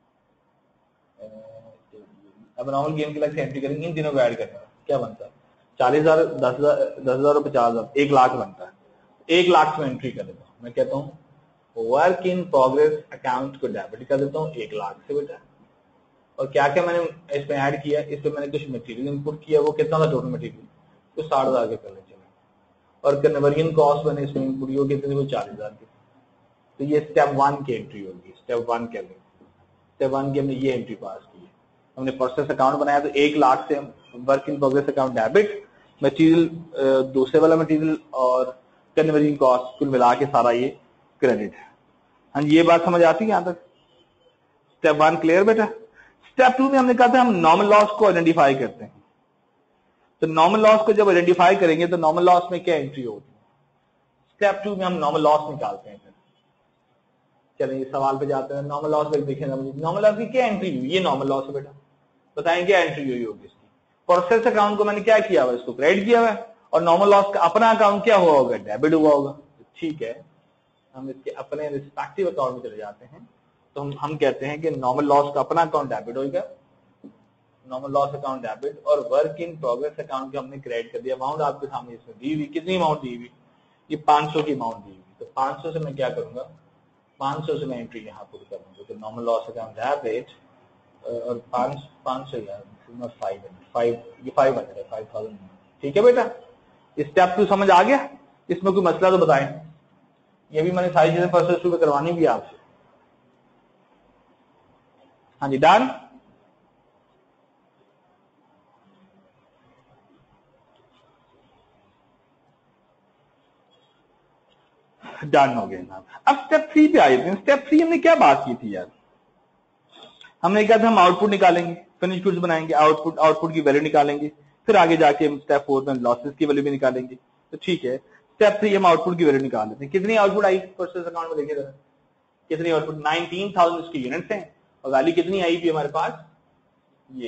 लीजिए। अब नॉर्मल गेम की अलग से एंट्री करेंगे, इन तीनों को ऐड करेंगे, क्या बनता है 40,000, 10,000 और 50,000, 1 लाख बनता है। 1 लाख में एंट्री कर देता हूँ। मैं कहता हूँ वर्क इन प्रोग्रेस अकाउंट को डेबिट कर देता हूँ 1 लाख से बेटा। और क्या क्या मैंने इसमें ऐड किया, इसमें मैंने कुछ मटेरियल इनपुट किया, वो कितना था टोटल मटेरियल, तो 60,000 के कर ले चले। और कन्वर्जन कॉस्ट मैंने इसमें इनपुट किया, कितने, वो 40,000 के। तो ये स्टेप 1 की एंट्री होगी। स्टेप 1 क्या लेंगे, स्टेप 1 की हमने ये एंट्री पास की है। हमने प्रोसेस अकाउंट बनाया तो 1 लाख से work in progress account debit, material दूसरे वाला मटेरियल और कन्वर्जन कॉस्ट कुल मिला के सारा ये क्रेडिट है। हाँ, ये बात समझ आती है यहां तक? स्टेप 1 क्लियर बेटा। स्टेप 2 में हमने कहा था हम नॉर्मल लॉस को आइडेंटिफाई करते हैं। तो नॉर्मल लॉस को जब आइडेंटिफाई करेंगे तो नॉर्मल लॉस में क्या एंट्री होती है, स्टेप 2 में हम नॉर्मल लॉस निकालते हैं। चलिए इस सवाल पे जाते हैं। नॉर्मल लॉस देखें, नॉर्मल लॉस की क्या एंट्री हुई, ये नॉर्मल लॉस है बेटा, बताएं क्या एंट्री हुई होगी इसकी। प्रोसेस अकाउंट को मैंने क्या किया हुआ, इसको क्रेडिट किया हुआ है, और नॉर्मल लॉस का अपना अकाउंट क्या हुआ होगा, डेबिट हुआ होगा। ठीक है, हम इसके अपने रिस्पेक्टिव अकाउंट में चले जाते हैं। तो हम कहते हैं कि नॉर्मल लॉस का अपना अकाउंट डेबिट होगा, नॉर्मल लॉस अकाउंट डेबिट, और वर्क इन प्रोग्रेस अकाउंट को हमने क्रेडिट कर दिया। अमाउंट आपके सामने इसमें दी हुई, कितनी अमाउंट दी हुई, ये 500 की अमाउंट दी हुई। तो 500 से मैं क्या करूंगा, 500 से मैं एंट्री यहाँ पुट करूंगा। तो नॉर्मल लॉस अकाउंट डेबिट और 500 यार 500 ये 500 है, 5,000। ठीक है बेटा, स्टेप 2 समझ आ गया। इसमें कोई मसला तो बताएं। ये भी मैंने सारी चीजें प्रोसेस 2 में करवानी भी है आपसे। हाँ जी, डन। डन हो गया जनाब। अब स्टेप 3 पे आ जाते हैं। स्टेप 3 हमने क्या बात की थी यार? हमने कहा था हम आउटपुट निकालेंगे, फिनिश गुड्स बनाएंगे, आउटपुट की वैल्यू निकालेंगे, फिर आगे जाके हम स्टेप 4 में लॉसेस की वैल्यू भी निकालेंगे। तो ठीक है, स्टेप 3 हम आउटपुट की वैल्यू निकाल लेते हैं। कितनी आउटपुट आई प्रोसेस अकाउंट में? देखिए जरा कितनी आउटपुट, 19,000 इसकी यूनिट्स हैं और वैल्यू कितनी आई थी हमारे पास? ये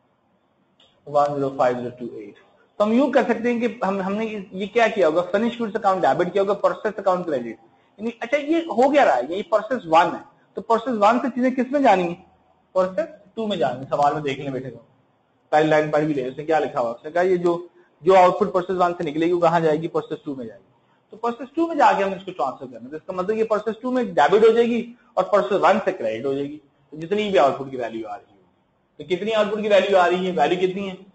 105028। तो हम यूं कर सकते हैं कि हमने ये क्या किया होगा, फिनिश गुड्स अकाउंट डेबिट किया होगा, प्रोसेस अकाउंट क्रेडिट। अच्छा ये हो गया रहा है, ये प्रोसेस 1 है। तो प्रोसेस 1 से चीजें किस में जानी है? प्रोसेस 2 में जानी है। सवाल में देख लें बेटे को, पहली लाइन पढ़ भी ले, उसने क्या लिखा हुआ? उसने कहा ये जो आउटपुट प्रोसेस 1 से निकलेगी वो कहां जाएगी? प्रोसेस 2 में जाएगी। तो प्रोसेस 2 में जाके हमने इसको ट्रांसफर करना है। तो इसका मतलब ये प्रोसेस 2 में डेबिट हो जाएगी और प्रोसेस 1 से क्रेडिट हो जाएगी। तो जितनी भी आउटपुट की वैल्यू आ रही है, तो कितनी आउटपुट की वैल्यू आ रही है? वैल्यू कितनी है?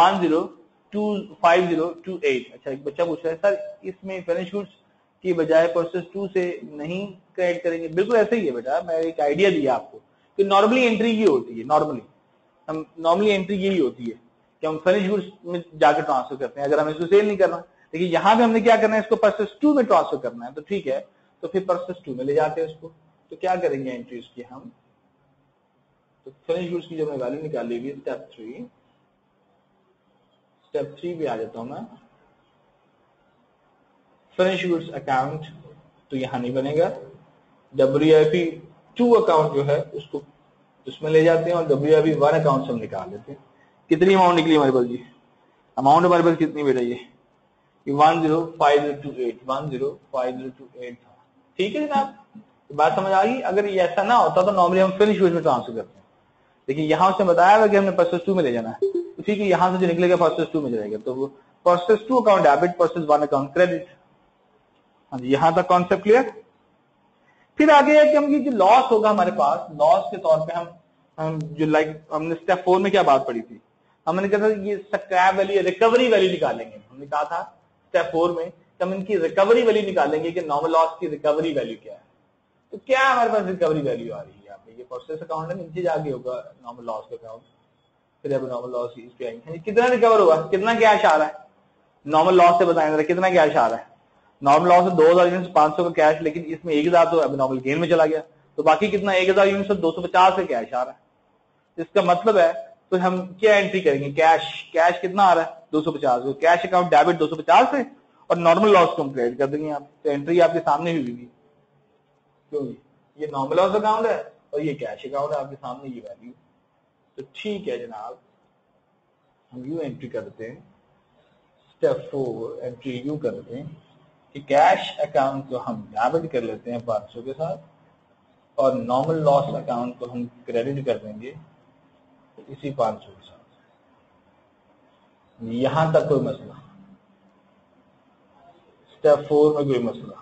105028। अच्छा, एक बच्चा पूछ रहा है सर इसमें फिनिश गुड्स की बजाय प्रोसेस 2 से नहीं क्रेडिट करेंगे? बिल्कुल ऐसे ही है बेटा, मैं एक आइडिया दिया आपको कि नॉर्मली एंट्री ये होती है। नॉर्मली एंट्री यही होती है कि हम फिनिश गुड्स में जाकर ट्रांसफर करते हैं अगर हमें इसको सेल नहीं करना। लेकिन यहां पे हमने क्या करना है, इसको प्रोसेस 2 में ट्रांसफर करना है। तो ठीक है, तो फिर प्रोसेस 2 में ले जाते हैं उसको। तो क्या करेंगे एंट्री उसकी हम, तो फिनिश गुड्स की जो हमने वैल्यू निकाली हुई स्टेप 3 पे आ जाता हूं मैं। फिनिश गुड्स अकाउंट तो यहां नहीं बनेगा, WIP2 अकाउंट जो है उसको उसमें ले जाते हैं और WIP1 अकाउंट से हम निकाल लेते हैं। कितनी अमाउंट निकली हमारे पास? जी अमाउंट हमारे पास कितनी बेटा? ये 105028 था। ठीक है जनाब, तो बात समझ आ गई। अगर ये ऐसा ना होता तो नॉर्मली हम फिनिश गुड्स में ट्रांसफर करते हैं, लेकिन यहां उसने बताया हुआ कि हमने प्रोसेस 2 में ले जाना है। तो ठीक है, यहां से जो निकलेगा प्रोसेस 2 में जाएगा। तो वो process 2 account debit, process 1 account credit. हाँ जी, यहां तक कॉन्सेप्ट क्लियर। फिर आगे है कि हम ये जो लॉस होगा हमारे पास, लॉस के तौर पे हम जो हमने स्टेप 4 में क्या बात पढ़ी थी, हमने कहा था ये स्क्रैप वैल्यू, रिकवरी वैल्यू निकालेंगे। हमने कहा था स्टेप 4 में कि हम इनकी रिकवरी वैल्यू निकालेंगे कि नॉर्मल लॉस की रिकवरी वैल्यू क्या है। तो क्या हमारे पास रिकवरी वैल्यू आ रही है यहाँ पे? ये प्रोसेस अकाउंट है, नीचे जाके होगा नॉर्मल लॉस का अकाउंट, फिर अब नॉर्मल लॉस इस पे आएंगे। कितना रिकवर होगा, कितना कैश आ रहा है? नॉर्मल लॉस से बताएंगे कितना कैश आ रहा है। नॉर्मल लॉस से 2000 यूनिट 500 का कैश, लेकिन इसमें 1000 तो अब नॉर्मल गेन में चला गया, तो बाकी कितना? 1000 यूनिट से 250 का कैश आ रहा है। इसका मतलब है तो हम क्या एंट्री करेंगे? कैश कितना आ रहा है? 250। कैश अकाउंट डेबिट 250 से और नॉर्मल लॉस को हम क्रेडिट कर देंगे आप। तो एंट्री आपके सामने ही हुई, क्योंकि ये नॉर्मल लॉस अकाउंट है और ये कैश अकाउंट है, आपके सामने ये वैल्यू। तो ठीक है जनाब, हम यू एंट्री करते हैं। स्टेप 4 एंट्री यू करते हैं कि कैश अकाउंट को हम डेबिट कर लेते हैं 500 के साथ और नॉर्मल लॉस अकाउंट को हम क्रेडिट कर देंगे इसी 500 के साथ। यहां तक कोई मसला? स्टेप 4 में कोई मसला?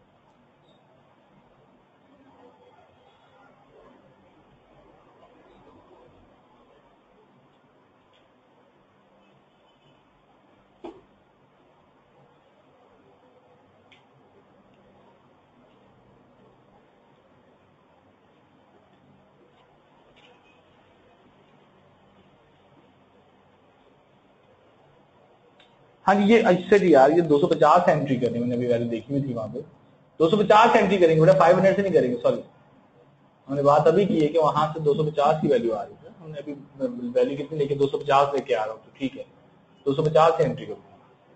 हाँ जी, ये अच्छे थी यार, ये 250 एंट्री करनी, मैंने अभी वैल्यू देखी हुई थी वहां पे। 250 एंट्री करेंगे बेटा, 500 से नहीं करेंगे। सॉरी, हमने बात अभी की है कि वहां से 250 की वैल्यू आ रही है। हमने अभी वैल्यू कितनी लेके 250 लेके आ रहा हूँ। तो ठीक है, 250 से एंट्री करूंगा।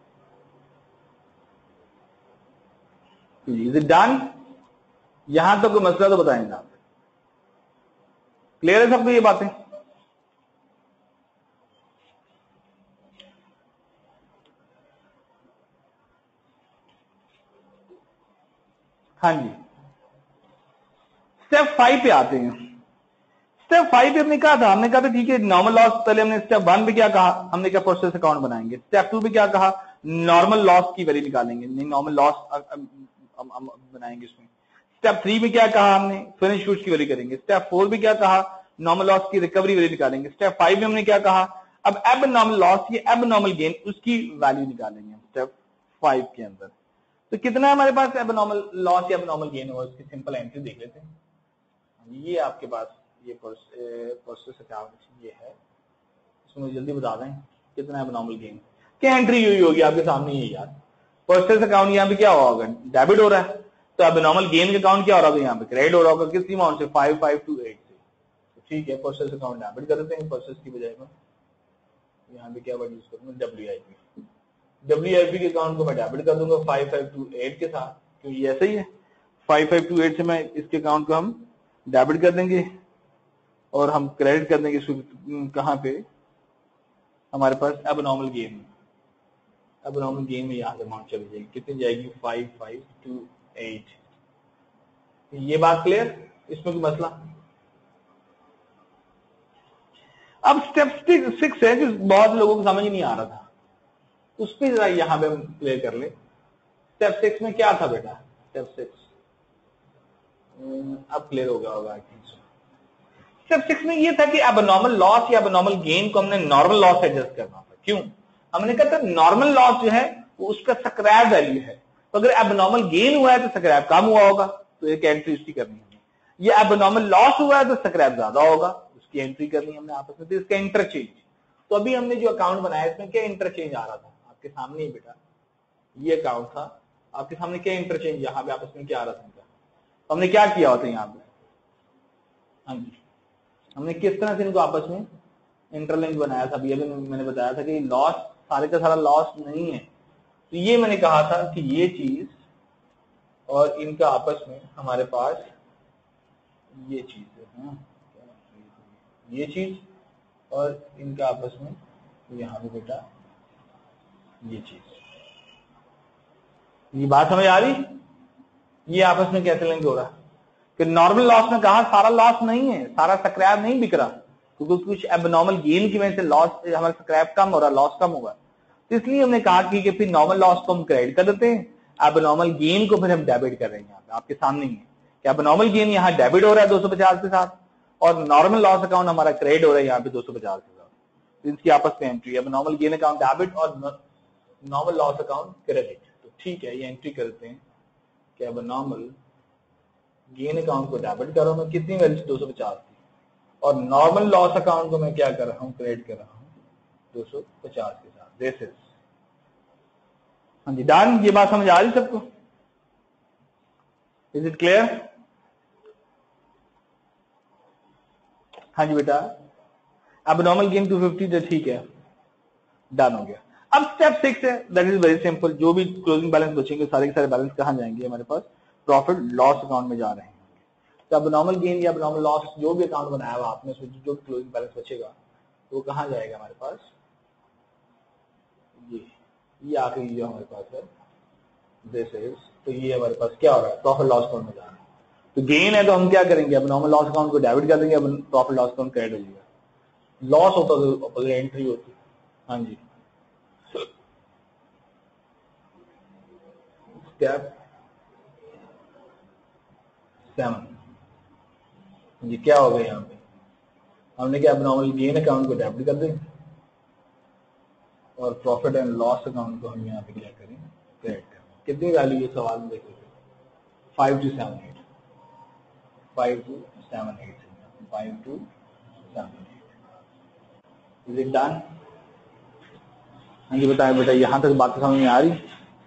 Is it done? यहां तक कोई मसला तो बताएंगे आप। क्लियर है सबको ये बातें? हाँ जी, स्टेप 5 पे आते हैं। स्टेप 5 पे हमने कहा था ठीक है नॉर्मल लॉस, पहले हमने स्टेप 1 पे क्या कहा, हमने क्या प्रोसेस अकाउंट बनाएंगे। स्टेप 2 पे क्या कहा, नॉर्मल लॉस की वैल्यू निकालेंगे, नहीं नॉर्मल लॉस बनाएंगे इसमें। स्टेप 3 में क्या कहा हमने, फिनिश गुड्स की वैल्यू करेंगे। स्टेप 4 में क्या कहा, नॉर्मल लॉस की रिकवरी वैल्यू निकालेंगे। स्टेप 5 में हमने क्या कहा, अब एब नॉर्मल लॉस, ये एब नॉर्मल गेन, उसकी वैल्यू निकालेंगे स्टेप 5 के अंदर। तो कितना हमारे पास एबनॉर्मल लॉस या एबनॉर्मल गेन होगा, इसकी सिंपल एंट्री देख लेते हैं। ये आपके पास ये प्रोसेस अकाउंट ये है, इसमें जल्दी बता दें कितना एबनॉर्मल गेन, क्या एंट्री हुई होगी आपके सामने ही यार। प्रोसेस अकाउंट यहाँ पे क्या होगा, डेबिट हो रहा है, तो एबनॉर्मल गेन का अकाउंट क्या हो रहा होगा, यहाँ पे क्रेडिट हो रहा होगा, किस अमाउंट से 5528 से। तो ठीक है, प्रोसेस अकाउंट डेबिट कर देते हैं, प्रोसेस की बजाय में यहाँ पे क्या वर्ड यूज करूंगा, WIP के अकाउंट को मैं डेबिट कर दूंगा 5528 के साथ, क्योंकि ये ऐसा ही है 5528 से मैं इसके अकाउंट को हम डेबिट कर देंगे और हम क्रेडिट कर देंगे इसको कहां पे, हमारे पास एबनॉर्मल गेन में यहाँ से अमाउंट चली जाएगी, कितनी जाएगी 5528। ये बात क्लियर, इसमें कोई मसला। अब स्टेप 6 है जो बहुत लोगों को समझ नहीं आ रहा था, उस पर जरा यहां पे हम क्लियर कर ले। स्टेप 6 में क्या था बेटा, स्टेप 6 अब क्लियर हो गया होगा। स्टेप 6 में ये था कि एबनॉर्मल लॉस या एबनॉर्मल गेन को हमने नॉर्मल लॉस एडजस्ट करना था। क्यों, हमने कहा था नॉर्मल लॉस जो है वो उसका स्क्रैप वैल्यू है, तो अगर एबनॉर्मल गेन हुआ है तो स्क्रैप कम हुआ होगा, तो एक एंट्री उसकी करनी है। ये एबनॉर्मल लॉस हुआ है तो स्क्रैप ज्यादा होगा, उसकी एंट्री करनी है हमने आपस में। तो इसका इंटरचेंज, तो अभी हमने जो अकाउंट बनाया इसमें क्या इंटरचेंज आ रहा था आपके सामने ही बेटा, ये अकाउंट था आपके सामने, क्या इंटरचेंज यहाँ पे आपस में क्या आ रहा था, तो हमने क्या किया होता है यहाँ पे, हाँ जी, हमने किस तरह से इनको आपस में इंटरलिंक बनाया था। अभी मैंने बताया था कि लॉस सारे का सारा लॉस नहीं है, तो ये मैंने कहा था कि ये चीज और इनका आपस में हमारे पास ये चीज है, ये चीज और इनका आपस में यहां पे बेटा ये चीज, ये बात समझ आ रही, ये आपस में कैसे लिंक हो रहा है। कि नॉर्मल लॉस में कहा सारा लॉस नहीं है, सारा स्क्रैप नहीं बिक रहा, क्योंकि कुछ एबनॉर्मल गेन की वजह से लॉस हमारा स्क्रैप कम हो रहा, लॉस कम होगा। तो इसलिए हमने कहा कि फिर नॉर्मल लॉस को हम क्रेडिट कर देते हैं, एबनॉर्मल गेन को फिर हम डेबिट कर रहे हैं। यहाँ पे आपके सामने ही है कि एबनॉर्मल गेन यहाँ डेबिट हो रहा है 250 के साथ, और नॉर्मल लॉस अकाउंट हमारा क्रेडिट हो रहा है यहाँ पे 250 के साथ। तो इसकी आपस में entry, abnormal gain account debit और नॉर्मल लॉस अकाउंट क्रेडिट। तो ठीक है, ये एंट्री करते हैं कि एबनॉर्मल गेन अकाउंट को डेबिट कर रहा हूं मैं, कितनी वैल्यू 250 थी, और नॉर्मल लॉस अकाउंट को मैं क्या कर रहा हूं, क्रेडिट कर रहा हूं 250 के साथ। दिस इज, हाँ जी डन, ये बात समझ आ रही सबको, इज इट क्लियर। हाँ जी बेटा, एबनॉर्मल गेन 250 तो ठीक है, डन हो गया। अब स्टेप 6 है, दैट इज वेरी सिंपल, जो भी क्लोजिंग बैलेंस बचेंगे सारे के सारे बैलेंस कहां जाएंगे, हमारे पास प्रॉफिट लॉस अकाउंट में जा रहे हैं। तो एबनॉर्मल गेन या एबनॉर्मल लॉस जो भी अकाउंट बनाया हुआ आपने, जो भी क्लोजिंग बैलेंस बचेगा वो कहां जाएगा हमारे पास, ये आखिरी जो हमारे पास है दिस इज, तो ये हमारे पास क्या हो रहा है, प्रॉफिट लॉस अकाउंट में जा रहा है। तो गेन है तो हम क्या करेंगे, एबनॉर्मल लॉस अकाउंट को डेबिट कर देंगे, प्रॉफिट लॉस अकाउंट क्रेडिट हो जाएगा। लॉस होता तो अपोजिट एंट्री होती। हाँ जी, स्टेप 7 जी क्या हो गया, यहाँ पे हमने क्या एबनॉर्मल गेन अकाउंट को डेबिट कर दें और प्रॉफिट एंड लॉस अकाउंट को हम यहाँ पे क्या करें, क्रेडिट करें। कितनी वैल्यू ये सवाल में देखो, 5278, 5278, 5278, इज इट डन। हाँ जी बताएं बेटा, यहां तक बात समझ में आ रही।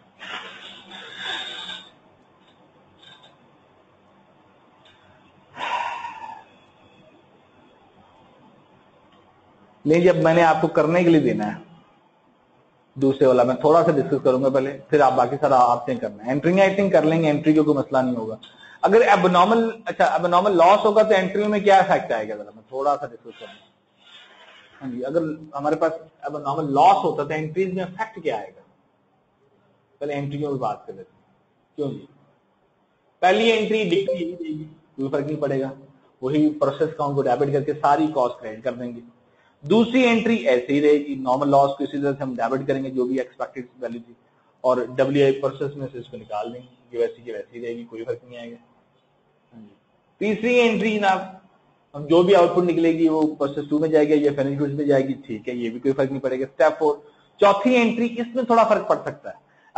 नहीं, जब मैंने आपको करने के लिए देना है दूसरे वाला, मैं थोड़ा सा डिस्कस करूंगा पहले, फिर आप बाकी सारा आपसे करना है। एंट्री एक्टिंग कर लेंगे, एंट्री का कोई मसला नहीं होगा। अगर एबनॉर्मल, अच्छा एबनॉर्मल लॉस होगा तो एंट्री में क्या इफेक्ट आएगा, जरा मैं थोड़ा सा डिस्कस करूंगा। हाँ जी, अगर हमारे पास एबनॉर्मल लॉस होता तो एंट्रीज में इफेक्ट क्या आएगा, पहले एंट्री में बात कर लेते हैं। क्यों जी, पहली एंट्री डिक्री यही देगी, कोई फर्क नहीं पड़ेगा, वही प्रोसेस अकाउंट को डेबिट करके सारी कॉस्ट क्रेडिट कर देंगे। दूसरी एंट्री ऐसे ही रहेगी, नॉर्मल लॉस को इसी तरह से हम डेबिट करेंगे जो भी एक्सपेक्टेड वैल्यू थी, और WI प्रोसेस में से इसको निकाल देंगे, ये वैसी की वैसी रहेगी, कोई फर्क नहीं आएगा। तीसरी एंट्री जनाब, हम जो भी आउटपुट निकलेगी वो प्रोसेस 2 में जाएगी या फिनिश में जाएगी, ठीक है, ये भी कोई फर्क नहीं पड़ेगा। स्टेप 4, चौथी एंट्री, इसमें थोड़ा फर्क पड़ सकता है।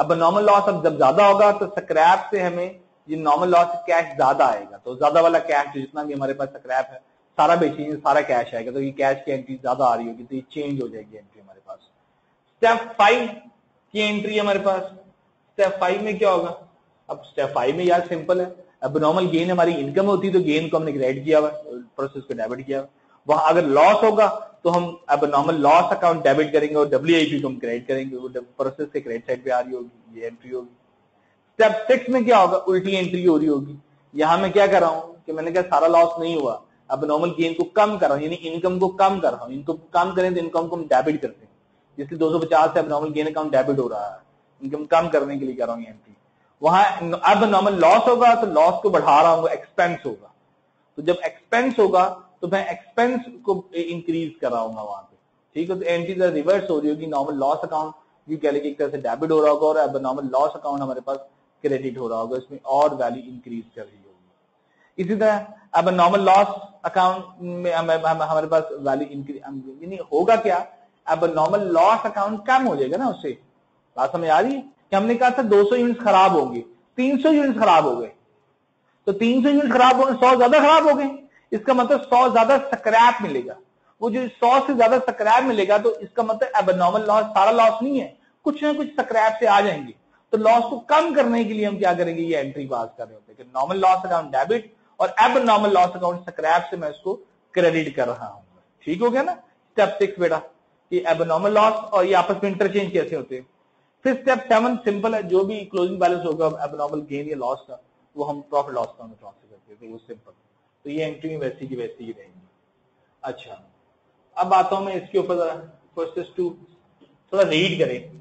अब नॉर्मल लॉस अब जब ज्यादा होगा तो स्क्रैप से हमें ये नॉर्मल लॉस कैश ज्यादा आएगा, तो ज्यादा वाला कैश जितना भी हमारे पास स्क्रैप है सारा बेचेंगे, सारा कैश आएगा, तो ये कैश की एंट्री ज्यादा आ रही होगी तो ये चेंज हो जाएगी एंट्री हमारे पास। स्टेप 5 की एंट्री हमारे पास, स्टेप 5 में क्या होगा? अब स्टेप 5 में यार सिंपल है, अब नॉर्मल गेन हमारी इनकम होती है तो गेन को हमने क्रेडिट किया हुआ, प्रोसेस को डेबिट किया हुआ। वहां अगर लॉस होगा तो हम अब नॉर्मल लॉस अकाउंट डेबिट करेंगे और WIP को हम क्रेडिट करेंगे, वो प्रोसेस के क्रेडिट साइड पे आ रही होगी, ये एंट्री होगी। स्टेप 6 में क्या होगा? उल्टी एंट्री हो रही होगी। यहां मैं क्या कर रहा हूं कि मैंने कहा सारा लॉस नहीं हुआ, अब नॉर्मल गेन को कम कर रहा हूं, यानी इनकम को कम कर रहा हूं। इनकम कम करें तो इनकम को हम डेबिट करते हैं, इसलिए 250 से अब नॉर्मल गेन अकाउंट डेबिट हो रहा है, इनकम कम करने के लिए कर रहा हूं एंट्री। वहां अब नॉर्मल लॉस होगा तो लॉस को बढ़ा रहा हूं, वो एक्सपेंस होगा, तो जब एक्सपेंस होगा तो मैं एक्सपेंस को इंक्रीज कर रहा हूँ वहां पे, ठीक है। तो एंट्री रिवर्स हो रही होगी, नॉर्मल लॉस अकाउंट यू कह लेंगे एक तरह से डेबिट हो रहा होगा और अब नॉर्मल लॉस अकाउंट हमारे पास क्रेडिट हो रहा होगा, इसमें और वैल्यू इंक्रीज कर रही होगी। इसी तरह अब नॉर्मल लॉस अकाउंट में हमारे पास वैल्यू इंक्रीज, यानी होगा क्या? अब नॉर्मल लॉस अकाउंट कम हो जाएगा ना, उससे बात समझ आ रही है कि हमने कहा था 200 यूनिट्स खराब होंगे, 300 यूनिट्स खराब हो गए, तो 300 यूनिट खराब हो गए, 100 ज्यादा खराब हो गए, इसका मतलब 100 ज्यादा स्क्रैप मिलेगा। वो जो 100 से ज्यादा स्क्रैप मिलेगा तो इसका मतलब अब नॉर्मल लॉस सारा लॉस नहीं है, कुछ ना कुछ स्क्रैप से आ जाएंगे, तो लॉस को कम करने के लिए हम क्या करेंगे? ये एंट्री पास कर रहे होते हैं कि नॉर्मल लॉस अकाउंट डेबिट और अब नॉर्मल लॉस अकाउंट स्क्रैप से मैं इसको क्रेडिट कर रहा हूं। ठीक हो गया ना? स्टेप 6 बेटा, कि अब नॉर्मल लॉस और ये आपस में इंटरचेंज कैसे होते हैं। फिर स्टेप 7 सिंपल है, जो भी क्लोजिंग बैलेंस होगा अब नॉर्मल गेन या लॉस का वो हम प्रॉफिट लॉस अकाउंट में ट्रांसफर करते हैं, वो सिंपल, तो ये एंट्री वैसी की वैसी ही रहेंगी। अच्छा, अब आता हूं मैं इसके ऊपर जरा, प्रोसेस 2 थोड़ा रीड करें।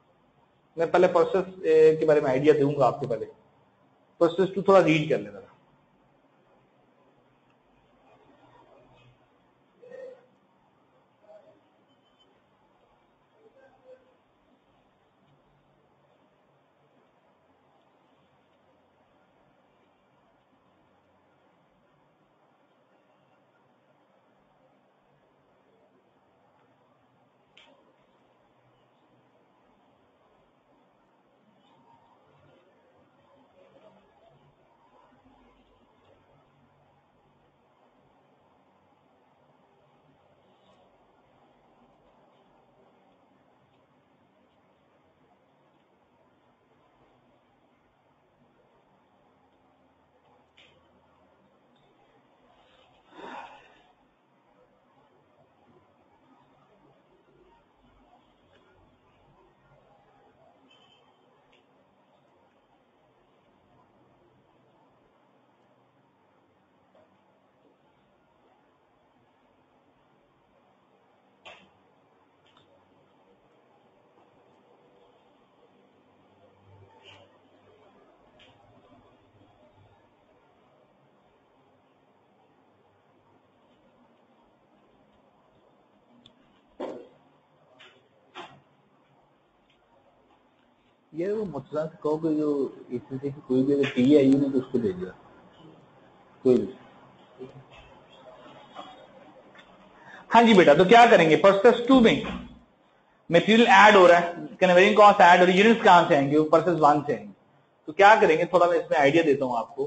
मैं पहले प्रोसेस के बारे में आइडिया दूंगा आपके, पहले प्रोसेस 2 थोड़ा रीड कर लेना। ये वो मुझसे कहो कि जो इसी से कोई भी अगर टी आई ना तो उसको दे दिया कोई भी। हाँ जी बेटा, तो क्या करेंगे? प्रोसेस 2 में मटेरियल ऐड हो रहा है, कन्वेयरिंग कॉस्ट ऐड हो रही है, यूनिट्स कहां से आएंगे? वो प्रोसेस 1 से आएंगे। तो क्या करेंगे, थोड़ा मैं इसमें आइडिया देता हूं आपको।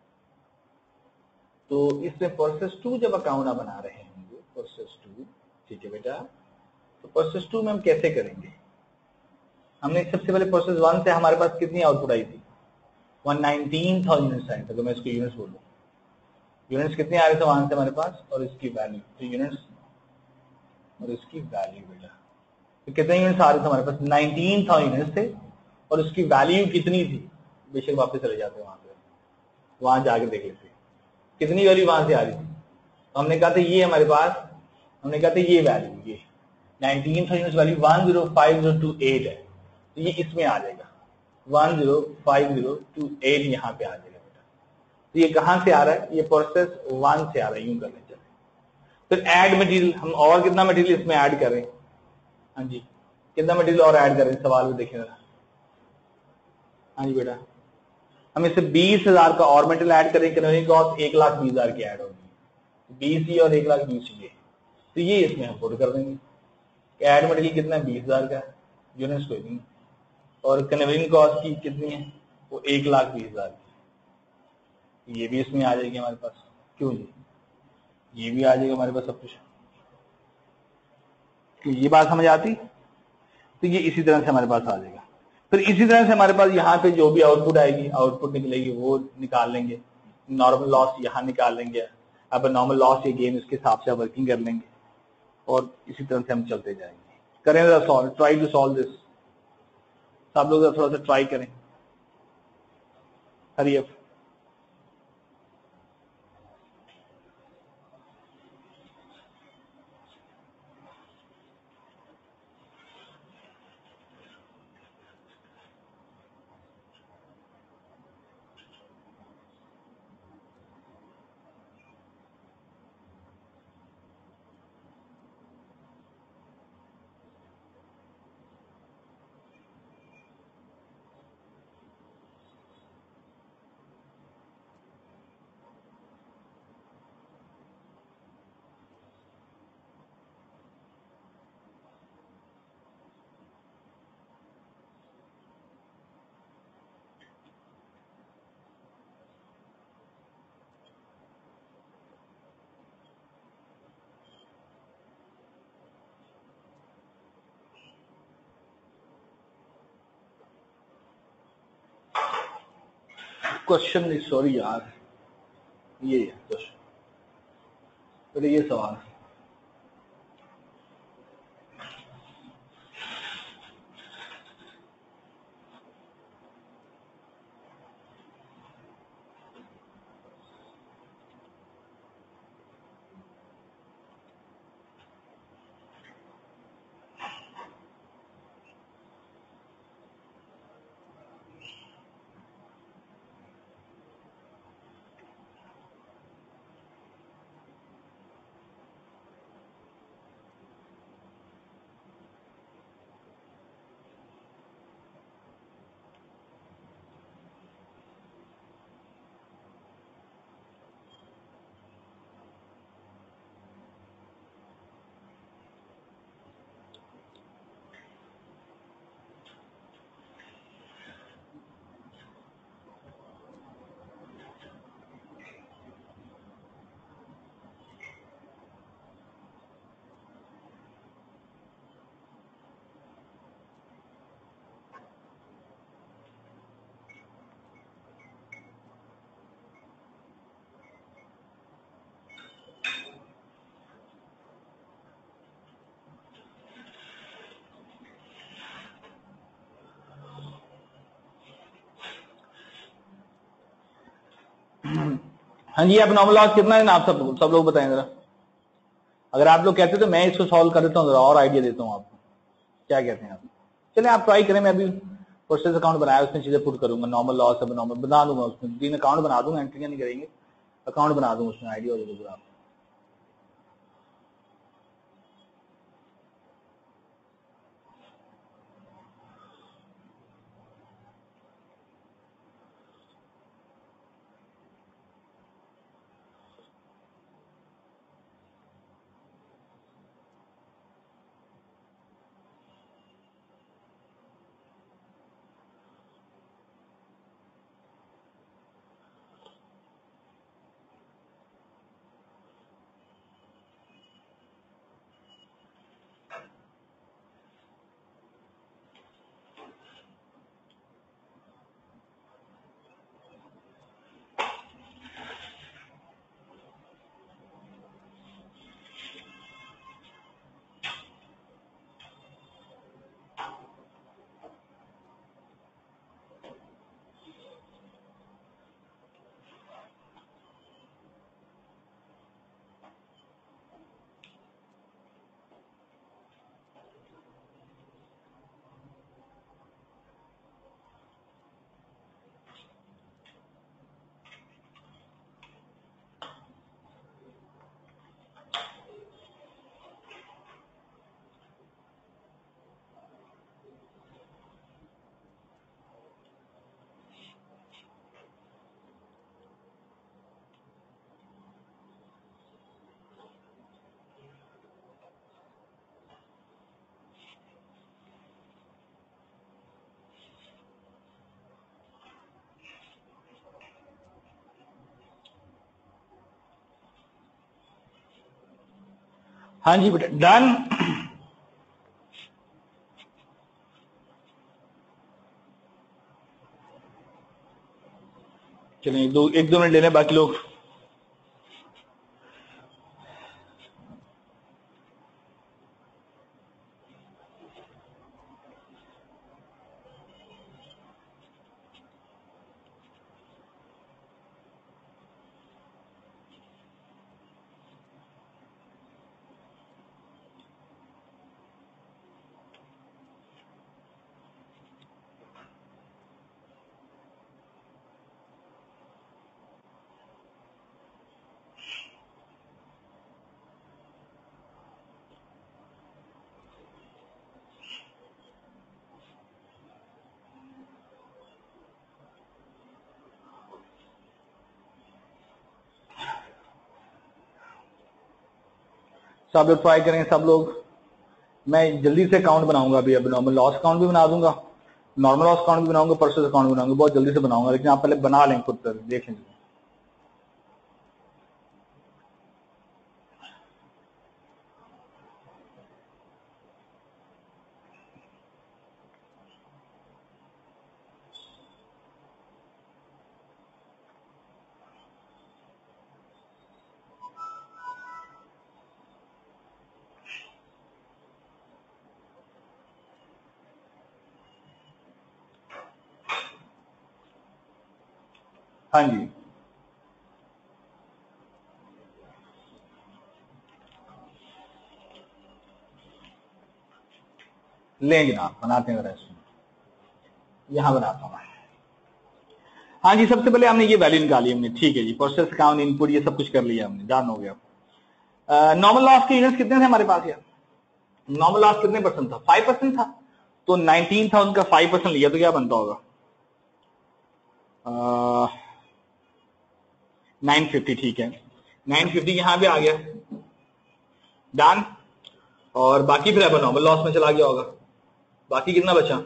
तो इसमें प्रोसेस 2 जब अकाउंट बना रहे होंगे, प्रोसेस 2, ठीक है बेटा, तो प्रोसेस 2 में हम कैसे करेंगे? हमने सबसे पहले प्रोसेस 1 से हमारे पास कितनी आउटपुट आई थी? 119,000 यूनिट्स आई थी, तो मैं इसको यूनिट्स बोलूं, यूनिट्स कितने आ रहे थे वहां से हमारे पास, और इसकी वैल्यू, तो यूनिट्स और इसकी वैल्यू बेटा, तो कितने यूनिट्स आ रहे थे हमारे पास? 19,000 यूनिट्स थे, और उसकी वैल्यू कितनी थी? बेशक वापस चले जाते वहां पे, वहां जाके देख लेते कितनी वैल्यू वहां से आ रही थी। तो हमने कहा था ये हमारे पास, हमने कहा था ये वैल्यू, ये 19,000 यूनिट्स वैल्यू 105028 है, तो ये इसमें आ जाएगा, 105028 यहां पे आ जाएगा बेटा। तो ये कहां से आ रहा है? ये प्रोसेस 1 से आ रहा है, यूं कर लें। चले फिर ऐड मटेरियल, हम और कितना मटेरियल इसमें ऐड करें? हाँ जी, कितना मटेरियल और ऐड करें? सवाल में देखें जरा। हाँ जी बेटा, हम इससे 20,000 का और मटेरियल ऐड करें, कन्वेयरिंग कॉस्ट 1,20,000 की ऐड होगी, 20 ही और 1,20,000 ये, तो ये इसमें हम पुट कर देंगे। ऐड मटेरियल कितना है? 20,000 का, यूनिट्स कोई नहीं, और कन्वेइंग कॉस्ट की कितनी है, वो 1,20,000। ये भी इसमें आ जाएगी हमारे पास, क्यों जी, ये भी आ जाएगा हमारे पास सब कुछ। क्यों, ये बात समझ आती? तो ये इसी तरह से हमारे पास आ जाएगा। फिर इसी तरह से हमारे पास यहाँ पे जो भी आउटपुट आएगी, आउटपुट निकलेगी, वो निकाल लेंगे। नॉर्मल लॉस यहाँ निकाल लेंगे। अब नॉर्मल लॉस ये गेन इसके हिसाब से वर्किंग कर लेंगे और इसी तरह से हम चलते जाएंगे। करें जरा solve, try to solve this. सब लोग थोड़ा सा ट्राई करें, हरी अप। क्वेश्चन, सॉरी यार, ये क्वेश्चन, तो ये सवाल। हाँ जी, अब नॉर्मल लॉस कितना है ना, आप सब लोग बताएं जरा। अगर आप लोग कहते तो मैं इसको सॉल्व कर देता हूँ, जरा और आइडिया देता हूँ आपको। क्या कहते हैं आप? चलिए आप ट्राई करें। मैं अभी प्रोसेस अकाउंट बनाया, उसमें चीजें पुट करूंगा। नॉर्मल लॉस अब नॉर्मल बना दूंगा, उसमें 3 अकाउंट बना दूंगा, एंट्रियां नहीं करेंगे, अकाउंट बना दूंगा, उसमें आइडिया हो जाएगा आपको। हाँ जी बेटा डन। चलिए एक दो मिनट ले लें बाकी लोग। सब लोग ट्राई करेंगे सब लोग। मैं जल्दी से अकाउंट बनाऊंगा अभी नॉर्मल लॉस अकाउंट भी बना दूंगा, नॉर्मल लॉस अकाउंट भी बनाऊंगा, परचेज अकाउंट भी बनाऊंगा, बहुत जल्दी से बनाऊंगा, लेकिन आप पहले बना लें खुद कर देख लेंगे। हाँ जी लेंगे ना, बनाते हैं जरा, यहां बनाता हूं। हाँ जी सबसे पहले हमने ये वैल्यू निकाली हमने, ठीक है जी, प्रोसेस अकाउंट इनपुट ये सब कुछ कर लिया हमने, डन हो गया। नॉर्मल लॉस के यूनिट्स कितने थे हमारे पास यार? नॉर्मल लॉस कितने परसेंट था? 5% था, तो 19,000 का 5% लिया तो क्या बनता होगा? 950, ठीक है 950 यहां पे आ गया, डन। और बाकी फिर अब नॉर्मल लॉस में चला गया होगा। बाकी कितना बचा?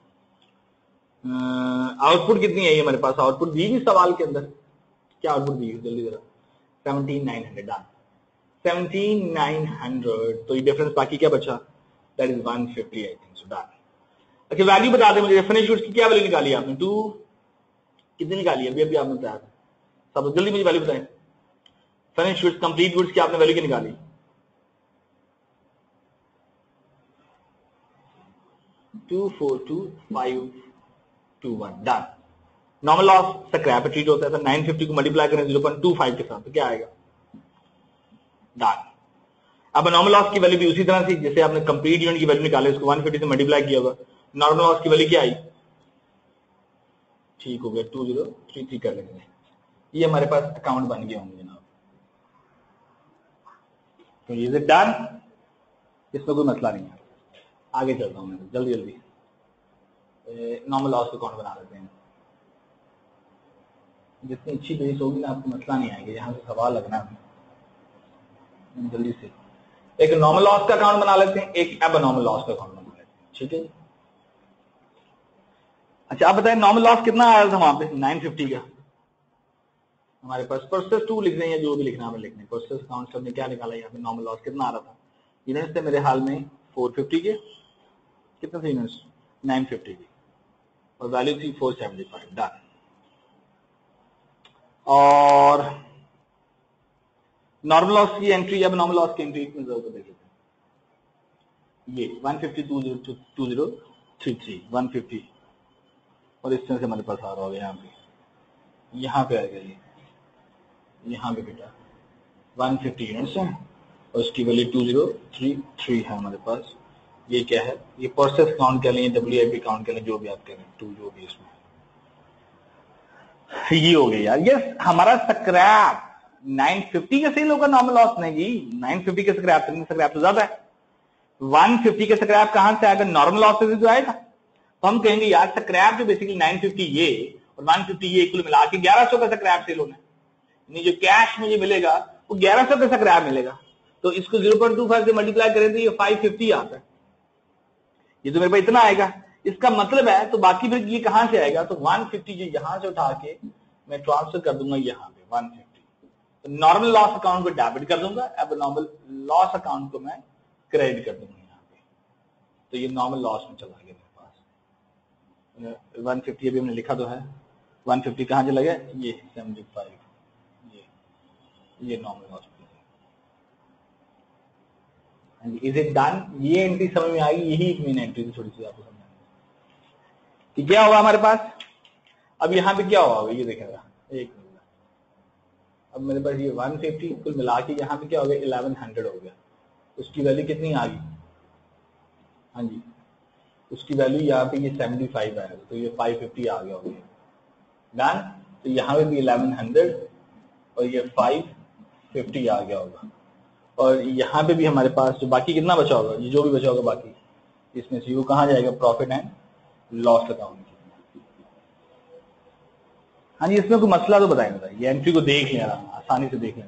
आउटपुट कितनी है ये हमारे पास? आउटपुट दी थी सवाल के अंदर, क्या आउटपुट दी जल्दी जरा? 17,900, डन 17,900, तो ये डिफरेंस बाकी क्या बचा? That is 150 I think so, done. अच्छा वैल्यू बता दें मुझे, फिनिश गुड्स की क्या वैल्यू निकाली आपने? 2 कितनी निकाली अभी अभी आपने बताया था, सब जल्दी मुझे वैल्यू बताएं। फिनिश गुड्स कंप्लीट गुड्स की आपने वैल्यू क्या निकाली? 242,521, done. Normal loss scrap treat होता है, तो 950 को मल्टीप्लाई करें 0.25 के साथ तो क्या आएगा? डन। अब नॉर्मल लॉस की वैल्यू भी उसी तरह से जैसे आपने कंप्लीट यूनिट की वैल्यू निकाले, उसको 150 से मल्टीप्लाई किया होगा, नॉर्मल लॉस की वैल्यू क्या आई? ठीक हो गया 2033 कर लेंगे, ये हमारे पास अकाउंट बन गए होंगे जनाब। तो ये डन, इसमें कोई मसला नहीं है। आगे चलता हूं मैं जल्दी जल्दी, नॉर्मल लॉस का अकाउंट बना लेते हैं। जितनी अच्छी बेस होगी ना आपको मसला नहीं आएगा, यहाँ से सवाल लगना है जल्दी से। एक नॉर्मल लॉस का अकाउंट बना लेते हैं, एक अब नॉर्मल लॉस का अकाउंट बना लेते हैं, ठीक है। अच्छा आप बताएं नॉर्मल लॉस कितना आया था वहां पे? 950 का हमारे पास। प्रोसेस 2 लिख रहे हैं, जो भी लिखना है लिखने। प्रोसेस अकाउंट से हमने क्या निकाला यहाँ पे? नॉर्मल लॉस कितना आ रहा था? यूनिट्स थे मेरे हाल में 450 के, कितने थे यूनिट्स? 950 की, और वैल्यू थी 475, डन। और नॉर्मल लॉस की एंट्री, अब नॉर्मल लॉस की एंट्री इतनी जरूरत देख लेते हैं। ये 150,2033 150, और इस तरह से हमारे पास आ रहा होगा यहाँ पे आएगा ये, यहाँ पे बेटा 150 यूनिट्स है और उसकी वैल्यू 2033 है हमारे पास। ये क्या है? ये प्रोसेस अकाउंट कह लें, WIP अकाउंट कह लें, जो भी आप कह लें, टू जो भी इसमें ये हो गया यार। ये हमारा स्क्रैप 950 का सेल होगा, नॉर्मल लॉस नहीं जी। 950 के स्क्रैप तो ज्यादा है। 150 के स्क्रैप कहां से आएगा? नॉर्मल लॉस से जो आएगा। तो हम कहेंगे यार स्क्रैप जो बेसिकली 950 ये और 150 ये कुल मिला के 1100 का स्क्रैप सेल होना है, जो कैश मुझे मिलेगा वो 1100 का स्क्रैप मिलेगा। तो इसको 0.25 से मल्टीप्लाई करें तो ये 550 आता है, ये तो मेरे पास इतना आएगा। इसका मतलब है तो बाकी फिर ये कहां से आएगा? तो 150 जो यहां से उठा के मैं ट्रांसफर कर दूंगा यहाँ पे 150, तो नॉर्मल लॉस अकाउंट को डेबिट कर दूंगा, अब नॉर्मल लॉस अकाउंट को मैं क्रेडिट कर दूंगा यहाँ पे। तो ये नॉर्मल लॉस में चला गया मेरे पास। 150 अभी हमने लिखा तो है, 150 कहाँ चला गया, ये 75, ये normal loss. Is it done? ये एंट्री समझ में आई, यही मेन एंट्री थी थोड़ी सी आपको समझाने कि क्या होगा हमारे पास। अब यहाँ पे क्या होगा ये देखेगा, एक मिनट। अब मेरे पास ये 150 कुल मिला के यहाँ पे क्या हो गया, 1100 हो गया। उसकी वैल्यू कितनी आ गई, हाँ जी, उसकी वैल्यू यहाँ पे ये 75 आएगा, तो ये 550 आ गया होगा। डन। तो यहाँ पे भी 1100 और ये 550 आ गया होगा। और यहाँ पे भी हमारे पास जो बाकी कितना बचा होगा, ये जो भी बचा होगा बाकी, इसमें से वो कहाँ जाएगा, प्रॉफिट एंड लॉस अकाउंट। हाँ जी, इसमें कोई मसला तो बताएंगे, ये एंट्री को देख लेना, आसानी से देख लेना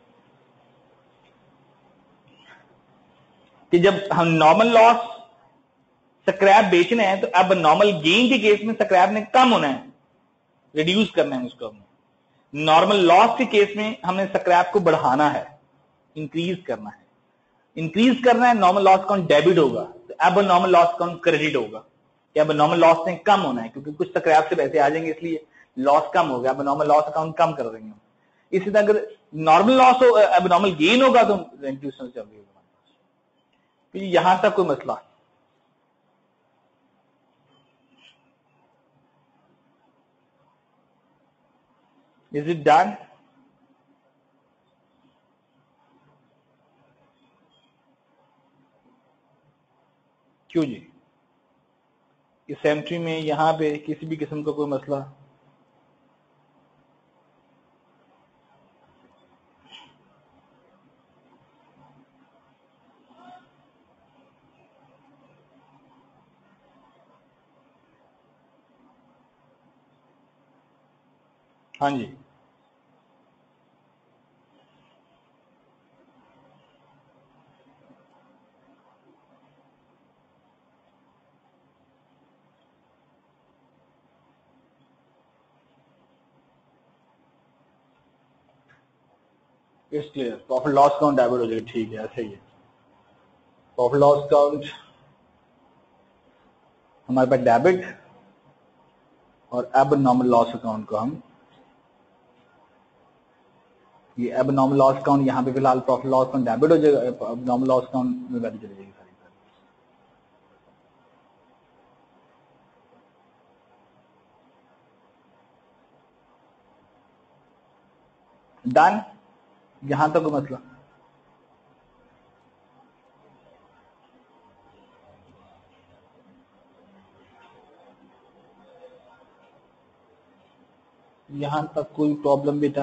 कि जब हम नॉर्मल लॉस स्क्रैप बेचने हैं तो अब नॉर्मल गेन के केस में स्क्रैप ने कम होना है, रिड्यूस करना है उसको। नॉर्मल लॉस के केस में हमने स्क्रैप को बढ़ाना है, इंक्रीज करना है। इंक्रीज करना है, नॉर्मल लॉस अकाउंट डेबिट होगा, तो अब नॉर्मल लॉस अकाउंट क्रेडिट होगा। कि अब नॉर्मल लॉस ने कम होना है क्योंकि कुछ स्क्रैप से पैसे आ जाएंगे, इसलिए लॉस कम हो गया, अब नॉर्मल लॉस अकाउंट कम कर देंगे। इसी तरह अगर नॉर्मल लॉस हो, अब नॉर्मल गेन होगा तो इंट्यूशन चल रही होगा। तो यहां तक कोई मसला, इज इट डन? क्यों जी, इस एंट्री में यहां पे किसी भी किस्म का कोई मसला? हाँ जी, it's clear. Profit loss account debit हो जाएगा, ठीक है, ऐसे ही है। प्रॉफिट लॉस अकाउंट हमारे पास डेबिट, और अब नॉर्मल लॉस अकाउंट को हम, ये अब नॉर्मल लॉस अकाउंट यहाँ पे फिलहाल प्रॉफिट लॉस अकाउंट डेबिट हो जाएगा, अब नॉर्मल लॉस अकाउंट में वैल्यू चली जाएगी सारी। डन, यहां तक कोई मसला? यहां तक कोई प्रॉब्लम भी था?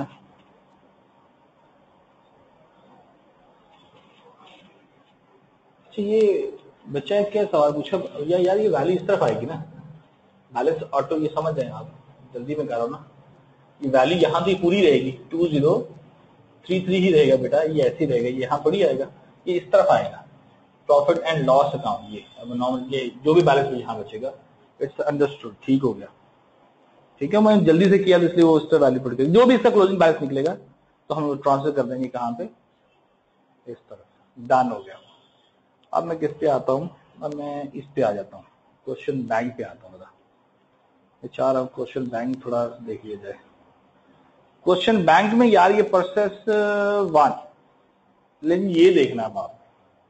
अच्छा, ये बच्चा क्या सवाल पूछा यार, ये वैल्यू इस तरफ आएगी ना, बैलेंस ऑटो, ये समझ जाए आप, जल्दी में कर रहा हूं ना। ये वैल्यू यहाँ तो पूरी रहेगी, 2033 ही रहेगा बेटा, ये ऐसे ही रहेगा, ये यहाँ थोड़ी आएगा, ये इस तरफ आएगा। प्रॉफिट एंड लॉस अकाउंट, ये अब नॉर्मल, ये जो भी बैलेंस यहाँ बचेगा, इट्स अंडरस्टूड, ठीक हो गया। ठीक है, मैंने जल्दी से किया इसलिए वो उस तरह वैल्यू पड़ गई। जो भी इसका क्लोजिंग बैलेंस निकलेगा तो हम ट्रांसफर कर देंगे कहाँ पे, इस तरफ। डन हो गया। अब मैं किस पे आता हूँ, अब मैं इस पे आ जाता हूँ, क्वेश्चन बैंक पे आता हूँ। चार अब क्वेश्चन बैंक थोड़ा देख लिया जाए। क्वेश्चन बैंक में यार ये प्रोसेस 1, लेकिन ये देखना अब आप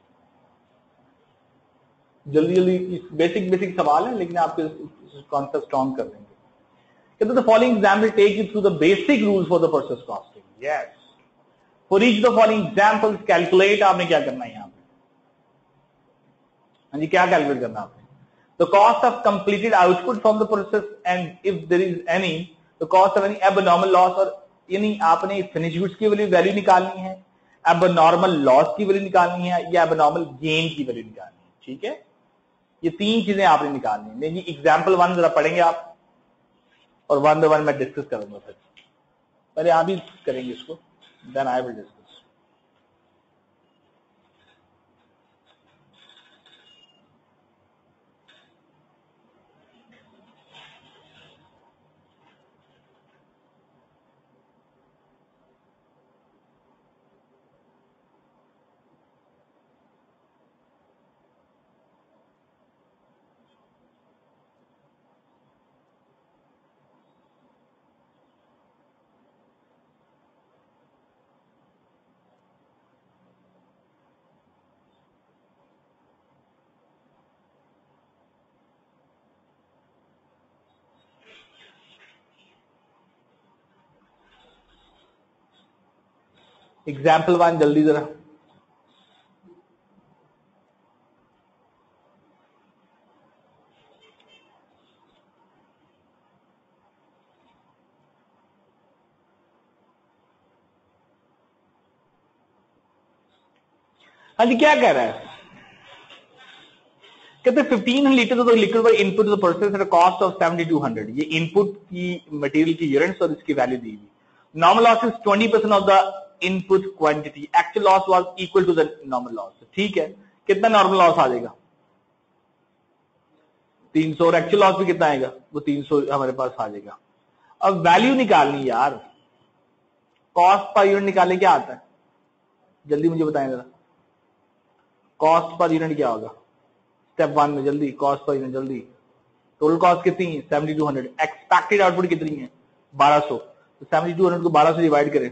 जल्दी जल्दी, बेसिक सवाल है लेकिन आपके कॉन्सेप्ट स्ट्रॉन्ग कर देंगे। कहते the following exam will take you through the basic rules for the process costing. Yes, for each the following examples calculate, आपने क्या करना है यहाँ पे, हाँ जी, क्या कैलकुलेट करना है आपने, the cost of completed output from the process and if there is any the cost of any abnormal loss, और यानी आपने फिनिश गुड्स की वैल्यू निकालनी है, एबनॉर्मल लॉस की वैल्यू निकालनी है, या एबनॉर्मल गेन की वैल्यू निकालनी है। ठीक है, ये तीन चीजें आपने निकालनी है। एग्जाम्पल 1 जरा पढ़ेंगे आप, और 1 बाय 1 मैं डिस्कस करूंगा। फिर पहले आप ही करेंगे इसको, then I will discuss. Example 1 जल्दी जरा। हाँ जी, क्या कह रहा है? कहते हैं 15 litre of liquid were input the process at cost of 7200। ये इनपुट की मटेरियल की यूनिट्स और इसकी वैल्यू दी हुई। Normal loss is 20% of the input quantity. Actual loss was equal to the normal loss. ठीक है, कितना नॉर्मल लॉस आ जाएगा? 300। और एक्चुअल लॉस भी कितना आएगा? वो 300 हमारे पास आ जाएगा। अब वैल्यू निकालनी यार, कॉस्ट पर यूनिट निकालने क्या आता है? जल्दी मुझे बताएं जरा, कॉस्ट पर यूनिट क्या होगा? स्टेप 1 में जल्दी, कॉस्ट पर यूनिट जल्दी। टोटल कॉस्ट कितनी है? 7200। एक्सपेक्टेड आउटपुट कितनी है? 1200। तो 7200 को 12 से डिवाइड करें,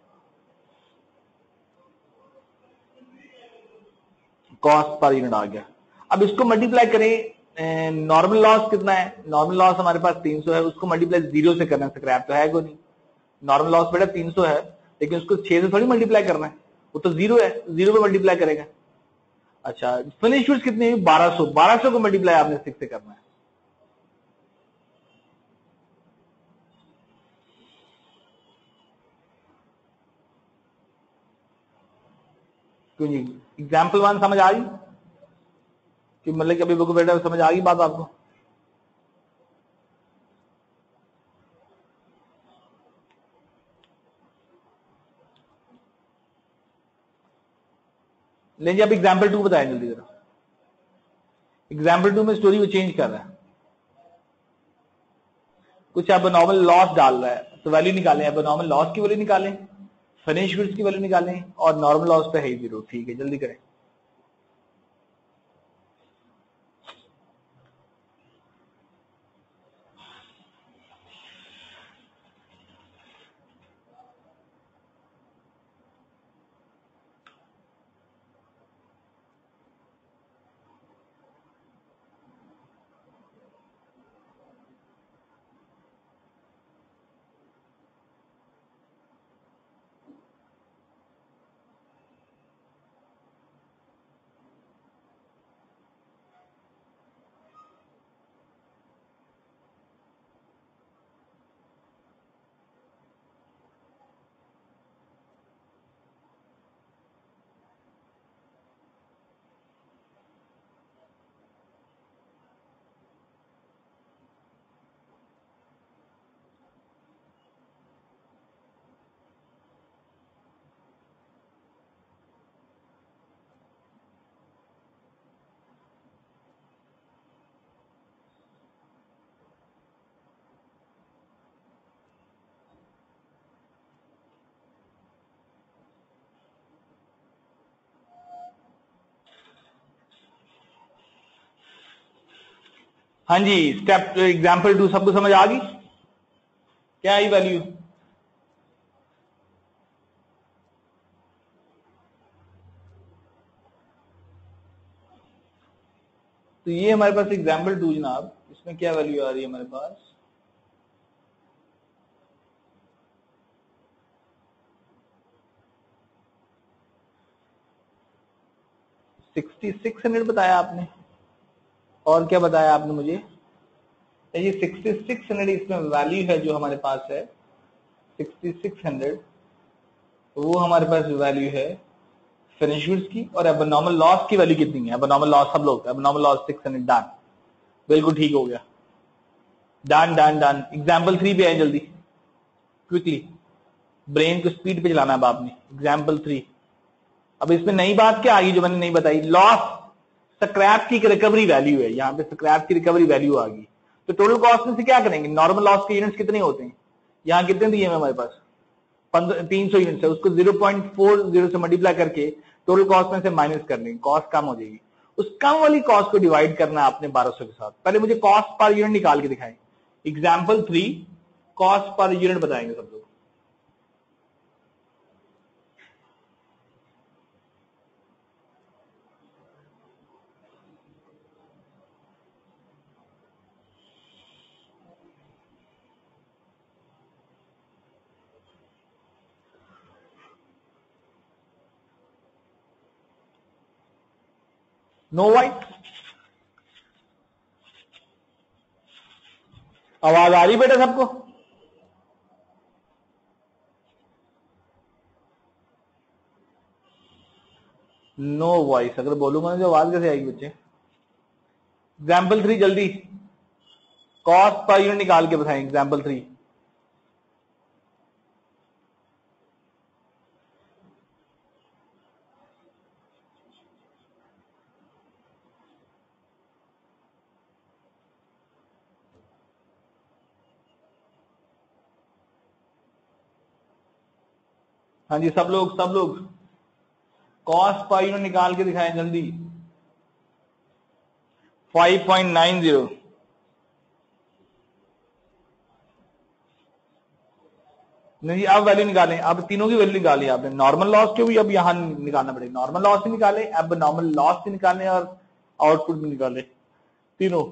कॉस्ट पर यूनिट आ गया। अब इसको मल्टीप्लाई करें, नॉर्मल लॉस कितना है? नॉर्मल लॉस हमारे पास 300 है, उसको मल्टीप्लाई 0 से करना है, स्क्रैप तो है को नहीं। नॉर्मल लॉस बेटा 300 है, लेकिन उसको 6 से थोड़ी मल्टीप्लाई करना है, वो तो 0 है, 0 पे मल्टीप्लाई करेगा। अच्छा, फिनिश गुड्स कितनी है? 1200। 1200 को मल्टीप्लाई आपने 6 से करना है। क्यों जी? एग्जाम्पल 1 समझ आ गई कि मतलब कि अभी बुक बेटा समझ आ गई बात आपको? लेकिन अब एग्जाम्पल 2 बताएं जल्दी जरा। एग्जाम्पल 2 में स्टोरी को चेंज कर रहा है, कुछ अब नॉर्मल लॉस डाल रहा है, तो वैल्यू निकालें। अब नॉर्मल लॉस की वैल्यू निकालें, फिनिश गुड्स की वैल्यू निकालें, और नॉर्मल लॉस पे है 0। ठीक है, जल्दी करें। हाँ जी, स्टेप एग्जाम्पल 2 सबको समझ आ गई? क्या आई वैल्यू? तो ये हमारे पास एग्जाम्पल 2 जनाब, इसमें क्या वैल्यू आ रही है हमारे पास? 6600 बताया आपने, और क्या बताया आपने मुझे? ये 6600 इसमें वैल्यू है जो हमारे पास है 6600, वो हमारे पास वैल्यू है फिनिश गुड्स की। और अब नॉर्मल लॉस की वैल्यू कितनी है? अब नॉर्मल लॉस सब लोग, अब नॉर्मल लॉस 600। डन, बिल्कुल ठीक हो गया। Done done done. एग्जाम्पल 3 पे आए जल्दी, क्विकली, ब्रेन को स्पीड पे चलाना है आपने। एग्जाम्पल 3। अब इसमें नई बात क्या आई जो मैंने नहीं बताई? लॉस स्क्रैप की रिकवरी वैल्यू है, यहां पे स्क्रैप की रिकवरी वैल्यू आ गई। तो टोटल कॉस्ट में से क्या करेंगे? नॉर्मल लॉस के यूनिट्स कितने होते हैं? यहां कितने दिए हैं हमारे पास? 300 यूनिट्स है, उसको 0.40 से मल्टीप्लाई करके टोटल कॉस्ट में से माइनस कर लेंगे, कॉस्ट कम हो जाएगी। उस कम वाली कॉस्ट को डिवाइड करना है आपने 1200 के साथ। पहले मुझे कॉस्ट पर यूनिट निकाल के दिखाएं। एग्जाम्पल 3, कॉस्ट पर यूनिट बताएंगे सब लोग। No wait. आवाज आ रही बेटा सबको? नो वॉइस अगर बोलूंगा तो आवाज कैसे आएगी बच्चे? एग्जाम्पल 3 जल्दी, कॉस्ट पर यूनिट निकाल के बताएं। एग्जाम्पल 3 हाँ जी, सब लोग कॉस्ट पर यूनिट निकाल के दिखाएं जल्दी। 5.90। नहीं, अब वैल्यू निकालें, अब तीनों की वैल्यू निकाली आपने। नॉर्मल लॉस के भी अब यहां निकालना पड़ेगा। नॉर्मल लॉस भी निकाले, अब नॉर्मल लॉस भी निकालें और आउटपुट भी निकाले, तीनों।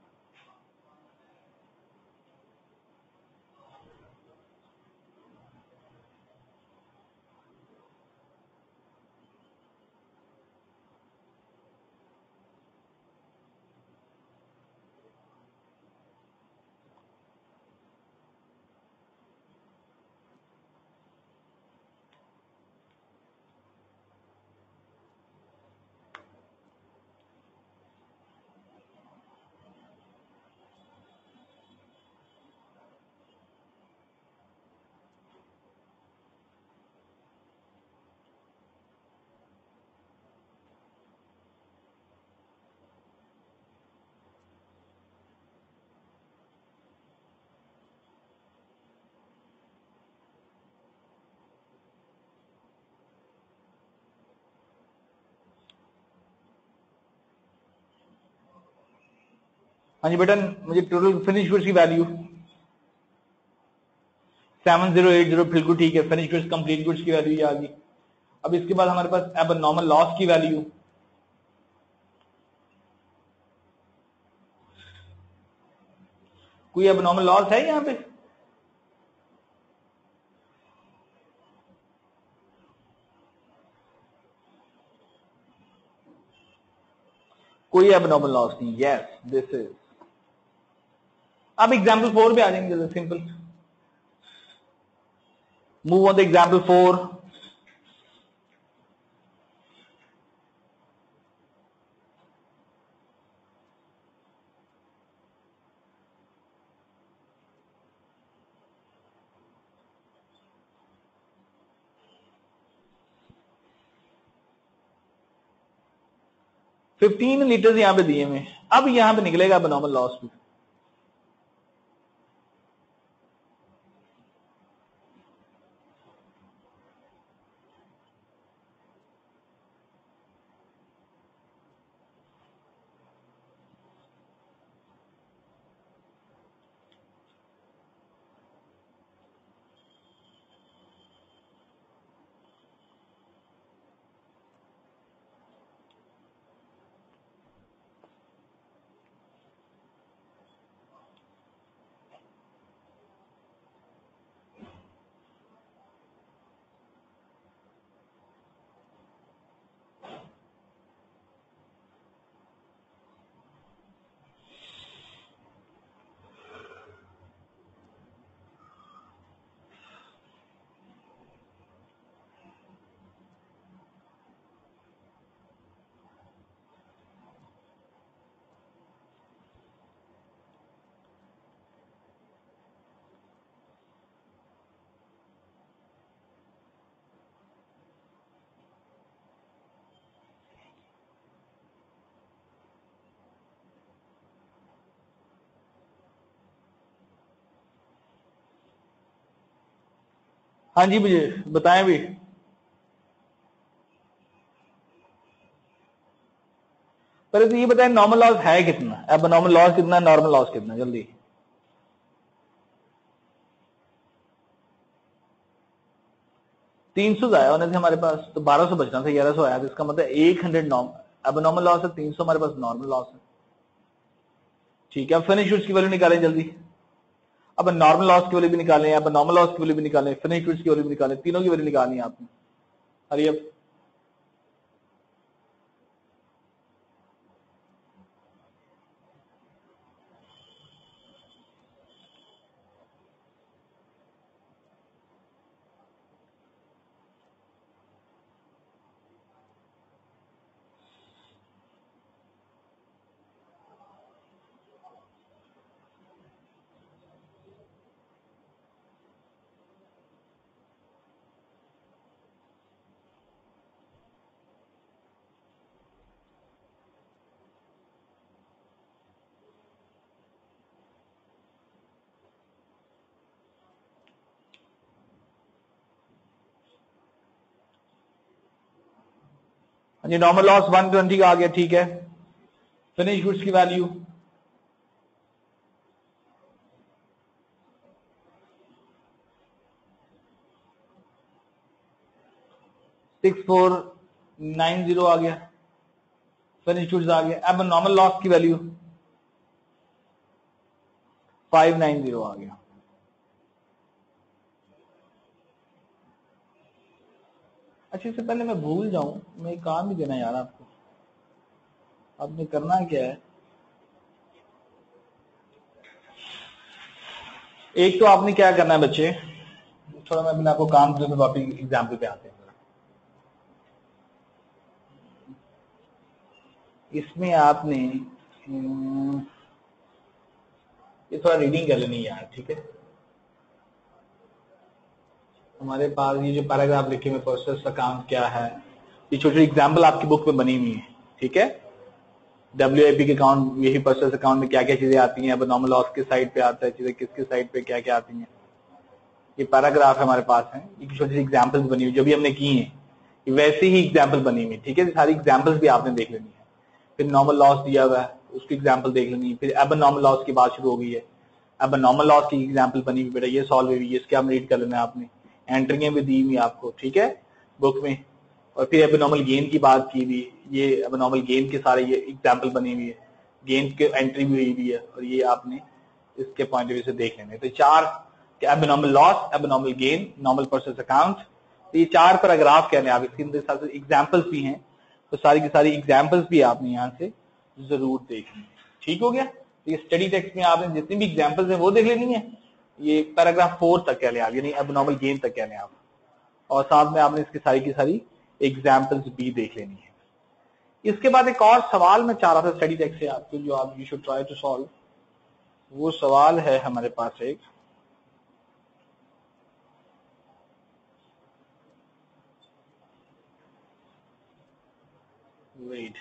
हाँ जी बेटा, मुझे टोटल फिनिश गुड्स की वैल्यू 7080, बिल्कुल ठीक है। फिनिश गुड्स कंप्लीट गुड्स की वैल्यू ये आ गई। अब इसके बाद हमारे पास अब नॉर्मल लॉस की वैल्यू, कोई अब नॉर्मल लॉस है यहाँ पे? कोई अब नॉर्मल लॉस नहीं। Yes, this is. अब एग्जाम्पल 4 पे आ जाएंगे, simple. Move on the example 4। Fifteen litre यहां पे दिए हुए। अब यहां पे निकलेगा अब नॉर्मल लॉस भी। हाँ जी, मुझे बताएं भी। पहले तो ये बताएं नॉर्मल लॉस है कितना, अब नॉर्मल लॉस कितना, नॉर्मल लॉस कितना, जल्दी। तीन सौ आया होने थे हमारे पास, तो 1200 बचना था, 1100 आया। तो इसका मतलब 100 अब नॉर्मल लॉस है, 300 हमारे पास नॉर्मल लॉस है। ठीक है, अब फिनिश गुड्स की वैल्यू निकालें जल्दी। अब नॉर्मल लॉस की वैल्यू भी निकालें, अब नॉर्मल लॉस की वैल्यू भी निकालें, फिनिश गुड्स की वैल्यू भी निकालें, तीनों की वैल्यू निकालनी है आपने। अरे अब जी नॉर्मल लॉस 120 का आ गया, ठीक है। फिनिश गुड्स की वैल्यू 6490 आ गया, फिनिश गुड्स आ गया। अब नॉर्मल लॉस की वैल्यू 590 आ गया। अच्छा, इससे पहले मैं भूल जाऊं, मैं एक काम ही देना यार आपको। आपने करना क्या है, एक तो आपने क्या करना है बच्चे, थोड़ा मैं आपको काम दूं, फिर वापस एग्जाम्पल पे आते हैं। इसमें आपने ये थोड़ा रीडिंग कर लेनी यार, ठीक है। हमारे पास ये जो पैराग्राफ लिखे हुए प्रोसेस अकाउंट क्या है, ये छोटी एग्जाम्पल आपकी बुक में बनी हुई है, ठीक है। WIP के अकाउंट, यही प्रोसेस अकाउंट में क्या क्या चीजें आती हैं, अब नॉर्मल लॉस के साइड पे आता है, चीजें किसके साइड पे क्या क्या आती हैं, ये पैराग्राफ हमारे पास है। ये छोटी सी एग्जाम्पल्स बनी हुई जो भी हमने की हैं, वैसे ही एग्जाम्पल बनी हुई, ठीक है। सारी एग्जाम्पल्स भी आपने देख लेनी है। फिर नॉर्मल लॉस दिया हुआ है, उसकी एग्जाम्पल देख लेनी है। फिर अब नॉर्मल लॉस की बात शुरू हो गई है, अब नॉर्मल लॉस की एग्जाम्पल बनी हुई, बेटा ये सॉल्व हुई है, इसके हम रीड कर लेना है आपने। एंट्रियां भी दी हुई आपको, ठीक है, बुक में। और फिर अब नॉर्मल गेन की बात की हुई, ये अब नॉर्मल गेन के सारे ये एग्जाम्पल बनी हुई है, गेन के एंट्री भी हुई है, और ये आपने इसके पॉइंट ऑफ व्यू से देख लेना है। तो चार, abnormal loss, abnormal gain, normal process account, तो ये चार पैराग्राफ कह रहे हैं आप। इसके साथ एग्जाम्पल्स भी हैं, तो सारी की सारी एग्जाम्पल्स भी आपने यहाँ से जरूर देखनी है, ठीक हो गया। तो ये स्टडी टेक्स्ट में आपने जितनी भी एग्जाम्पल्स हैं वो देख लेनी है। ये पैराग्राफ 4 तक कह लें आप, यानी एबनॉर्मल गेन तक कह लें आप, और साथ में आपने इसकी सारी की सारी एग्जाम्पल्स भी देख लेनी है। इसके बाद एक और सवाल मैं चाह रहा था स्टडी टेक्स्ट से आपको, जो आप you should try to solve. वो सवाल है हमारे पास एक, वेट,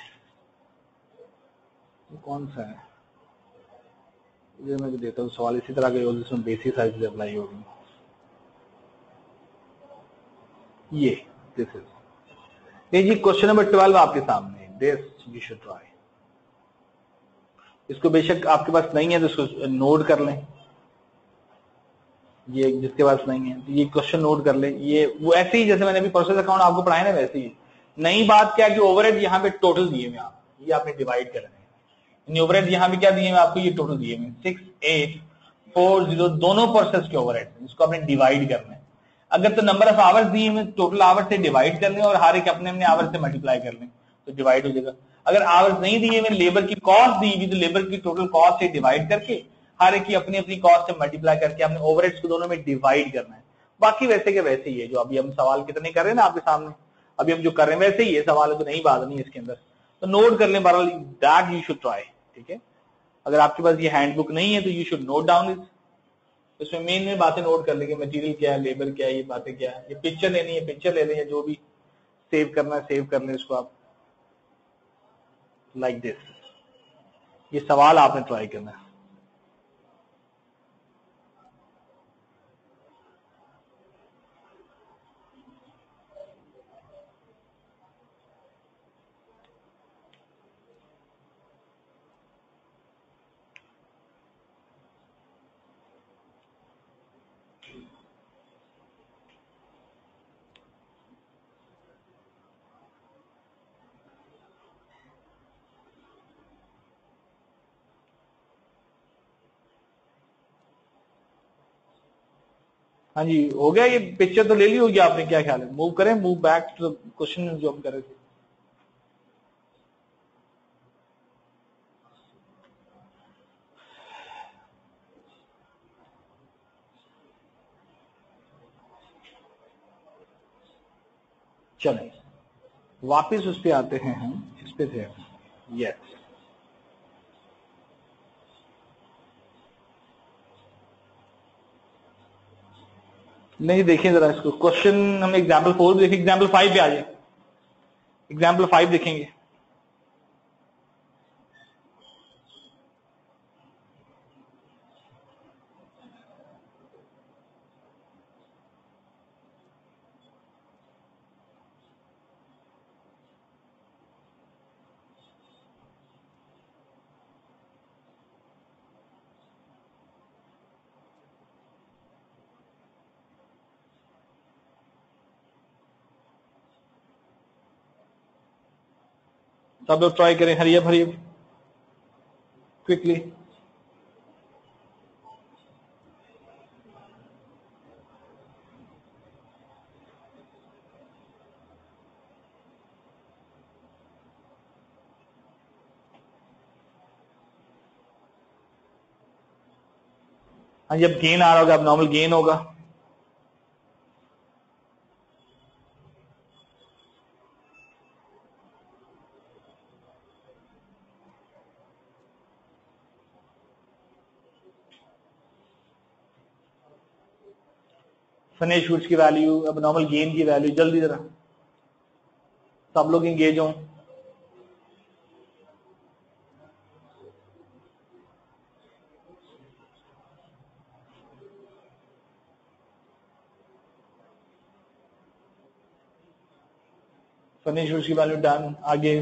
कौन सा है, ये मैं देता हूँ सवाल इसी तरह के होगी जिसमें बेसिक सारी चीजें अप्लाई होगी। ये दिस इज, ये जी क्वेश्चन नंबर 12 आपके सामने, दिस यू शुड ट्राई। इसको बेशक आपके पास नहीं है तो इसको नोट कर लें, ये जिसके पास नहीं है तो ये क्वेश्चन नोट कर ले। ये वो ऐसे ही जैसे मैंने अभी प्रोसेस अकाउंट आपको पढ़ाया ना, वैसे ही। नई बात क्या है कि ओवरहेड यहाँ पे टोटल दिए हुए आप, ये आपने डिवाइड करना है। ओवरहेड यहाँ पे क्या दिए हुए आपको, ये टोटल दिए हुए 6840, दोनों प्रोसेस के ओवरहेड, इसको आपने डिवाइड करना है। अगर तो नंबर ऑफ आवर्स दिए हुए, टोटल आवर्स से डिवाइड करने और हर एक अपने अपने आवर्स से मल्टीप्लाई कर लें तो डिवाइड हो जाएगा। अगर आवर्स नहीं दिए हुए, लेबर की कॉस्ट दी हुई, तो लेबर की टोटल कॉस्ट से डिवाइड करके हर एक की अपनी अपनी कॉस्ट से मल्टीप्लाई करके हमने ओवरहेड्स को दोनों में डिवाइड करना है। बाकी वैसे के वैसे ही है, जो अभी हम सवाल कितने कर रहे हैं ना आपके सामने, अभी हम जो कर रहे हैं वैसे ही है सवाल, तो नई बात नहीं है इसके अंदर। तो नोट कर लें बहरहाल, दैट यू शुड ट्राई, ठीक है। अगर आपके पास ये हैंडबुक नहीं है तो you should note down it. इसमें मेन बातें नोट कर लेंगे, मटेरियल क्या है, लेबर क्या है, ये बातें क्या है। ये पिक्चर लेनी है, पिक्चर ले लें, जो भी सेव करना है सेव कर लें इसको आप, लाइक दिस। ये सवाल आपने ट्राई करना है। हाँ जी, हो गया। ये पिक्चर तो ले ली होगी आपने, क्या ख्याल है, मूव करें, मूव बैक टू क्वेश्चन जो हम कर रहे थे। चलें वापिस उस पे आते हैं, हम इस पे थे, यस। नहीं देखिए जरा इसको, क्वेश्चन हम एग्जाम्पल 4 देखें, एग्जाम्पल 5 पे आ जाए, एग्जाम्पल 5 देखेंगे। सब लोग ट्राई करें, हरी अप क्विकली। हाँ, जब गेन आ रहा होगा अब नॉर्मल गेन होगा। फिनिश गुड्स की वैल्यू, अब नॉर्मल गेन की वैल्यू, जल्दी जरा सब लोग इंगेज हों। फिनिश गुड्स की वैल्यू डन। आगे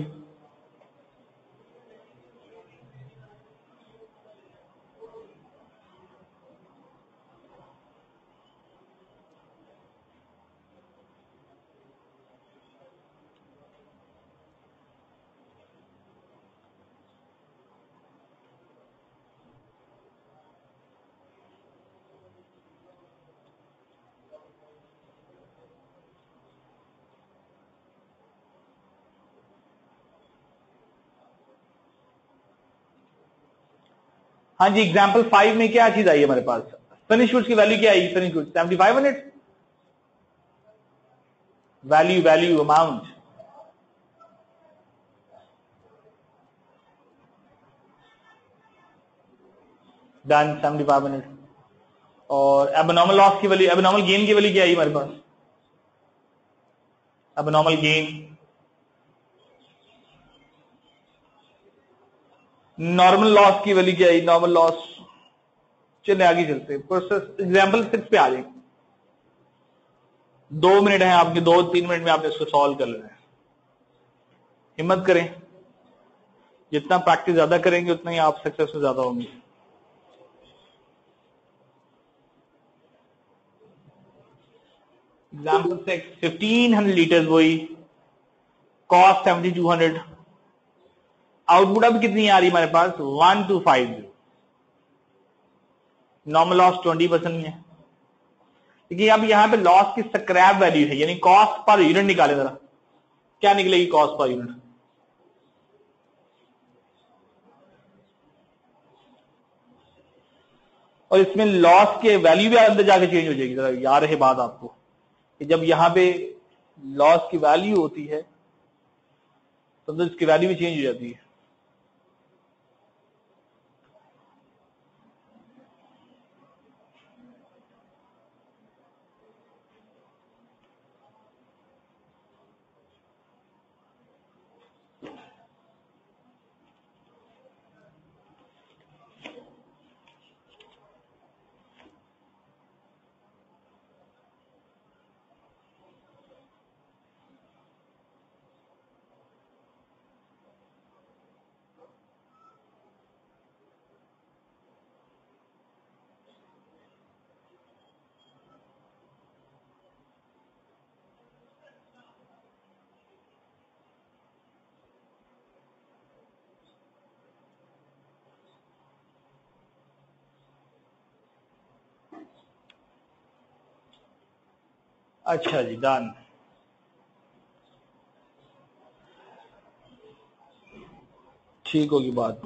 हाँ जी, एग्जाम्पल 5 में क्या चीज आई हमारे पास? फिनिश गुड्स की वैल्यू क्या आई? Finish goods 7500 value amount done 7500। और एबनॉर्मल लॉस की वैल्यू, एबनॉर्मल गेन की वैल्यू क्या आई हमारे पास? एबनॉर्मल गेन, नॉर्मल लॉस की वैल्यू क्या आई? Normal loss. चलिए आगे चलते हैं, प्रोसेस एग्जाम्पल 6 पे आ जाए। 2 मिनट है आपके, 2-3 मिनट में आपने इसको सॉल्व कर लेना है। हिम्मत करें, जितना प्रैक्टिस ज्यादा करेंगे उतना ही आप सक्सेस में ज्यादा होंगे। एग्जाम्पल 6, 1500 लीटर वही, कॉस्ट 7200, आउटपुट अब कितनी आ रही है हमारे पास? 1250। नॉर्मल लॉस 20% है। देखिए अब यहां पे लॉस की स्क्रैप वैल्यू है, यानी कॉस्ट पर यूनिट निकाले जरा, क्या निकलेगी कॉस्ट पर यूनिट? और इसमें लॉस के वैल्यू भी अंदर जाके चेंज हो जाएगी। जरा याद रहे बात आपको कि जब यहां पे लॉस की वैल्यू होती है तो इसकी वैल्यू भी चेंज हो जाती है। अच्छा जी, डन। ठीक होगी बात।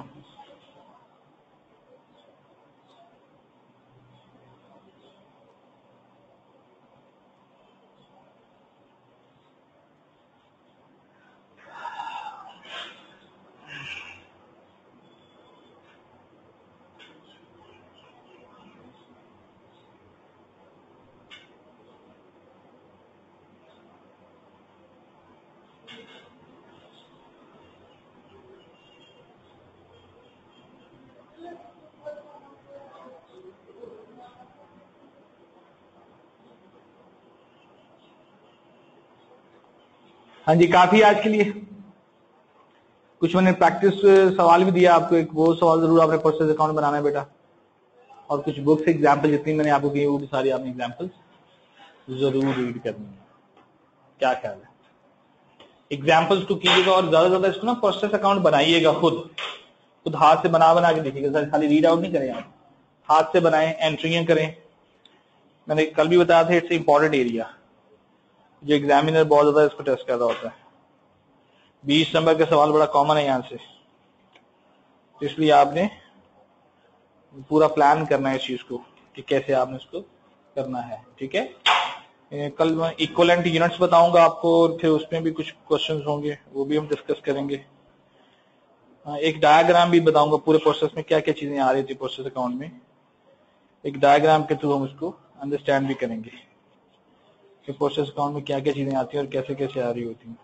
हाँ जी, काफी आज के लिए। कुछ मैंने प्रैक्टिस सवाल भी दिया आपको, एक वो सवाल जरूर आपने प्रोसेस अकाउंट बनाना है बेटा, और कुछ बुक्स एग्जाम्पल जितनी मैंने आपको की वो भी सारी आपने एग्जाम्पल जरूर रीड करनी है। क्या ख्याल है? एग्जाम्पल्स टू कीजिएगा और ज्यादा से ज्यादा इसको ना प्रोसेस अकाउंट बनाइएगा, खुद हाथ से बना के देखिएगा सर, खाली रीड आउट नहीं करें आप, हाथ से बनाएं, एंट्रियां करें। मैंने कल भी बताया था, इट्स इंपॉर्टेंट एरिया, जो एग्जामिनर बहुत ज्यादा इसको टेस्ट कर रहा होता है। 20 नंबर के सवाल बड़ा कॉमन है यहाँ से, तो इसलिए आपने पूरा प्लान करना है इस चीज को कि कैसे आपने इसको करना है, ठीक है। कल मैं इक्वलेंट यूनिट्स बताऊंगा आपको, और फिर उसमें भी कुछ क्वेश्चंस होंगे, वो भी हम डिस्कस करेंगे। एक डायग्राम भी बताऊंगा पूरे प्रोसेस में क्या क्या चीजें आ रही थी प्रोसेस अकाउंट में, एक डायग्राम के थ्रू हम उसको अंडरस्टैंड भी करेंगे कि प्रोसेस अकाउंट में क्या क्या चीजें आती हैं और कैसे कैसे आ रही होती हैं।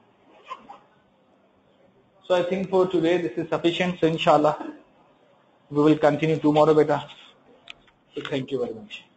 So I think for today this is sufficient. So inshallah we will continue tomorrow, beta. So thank you very much.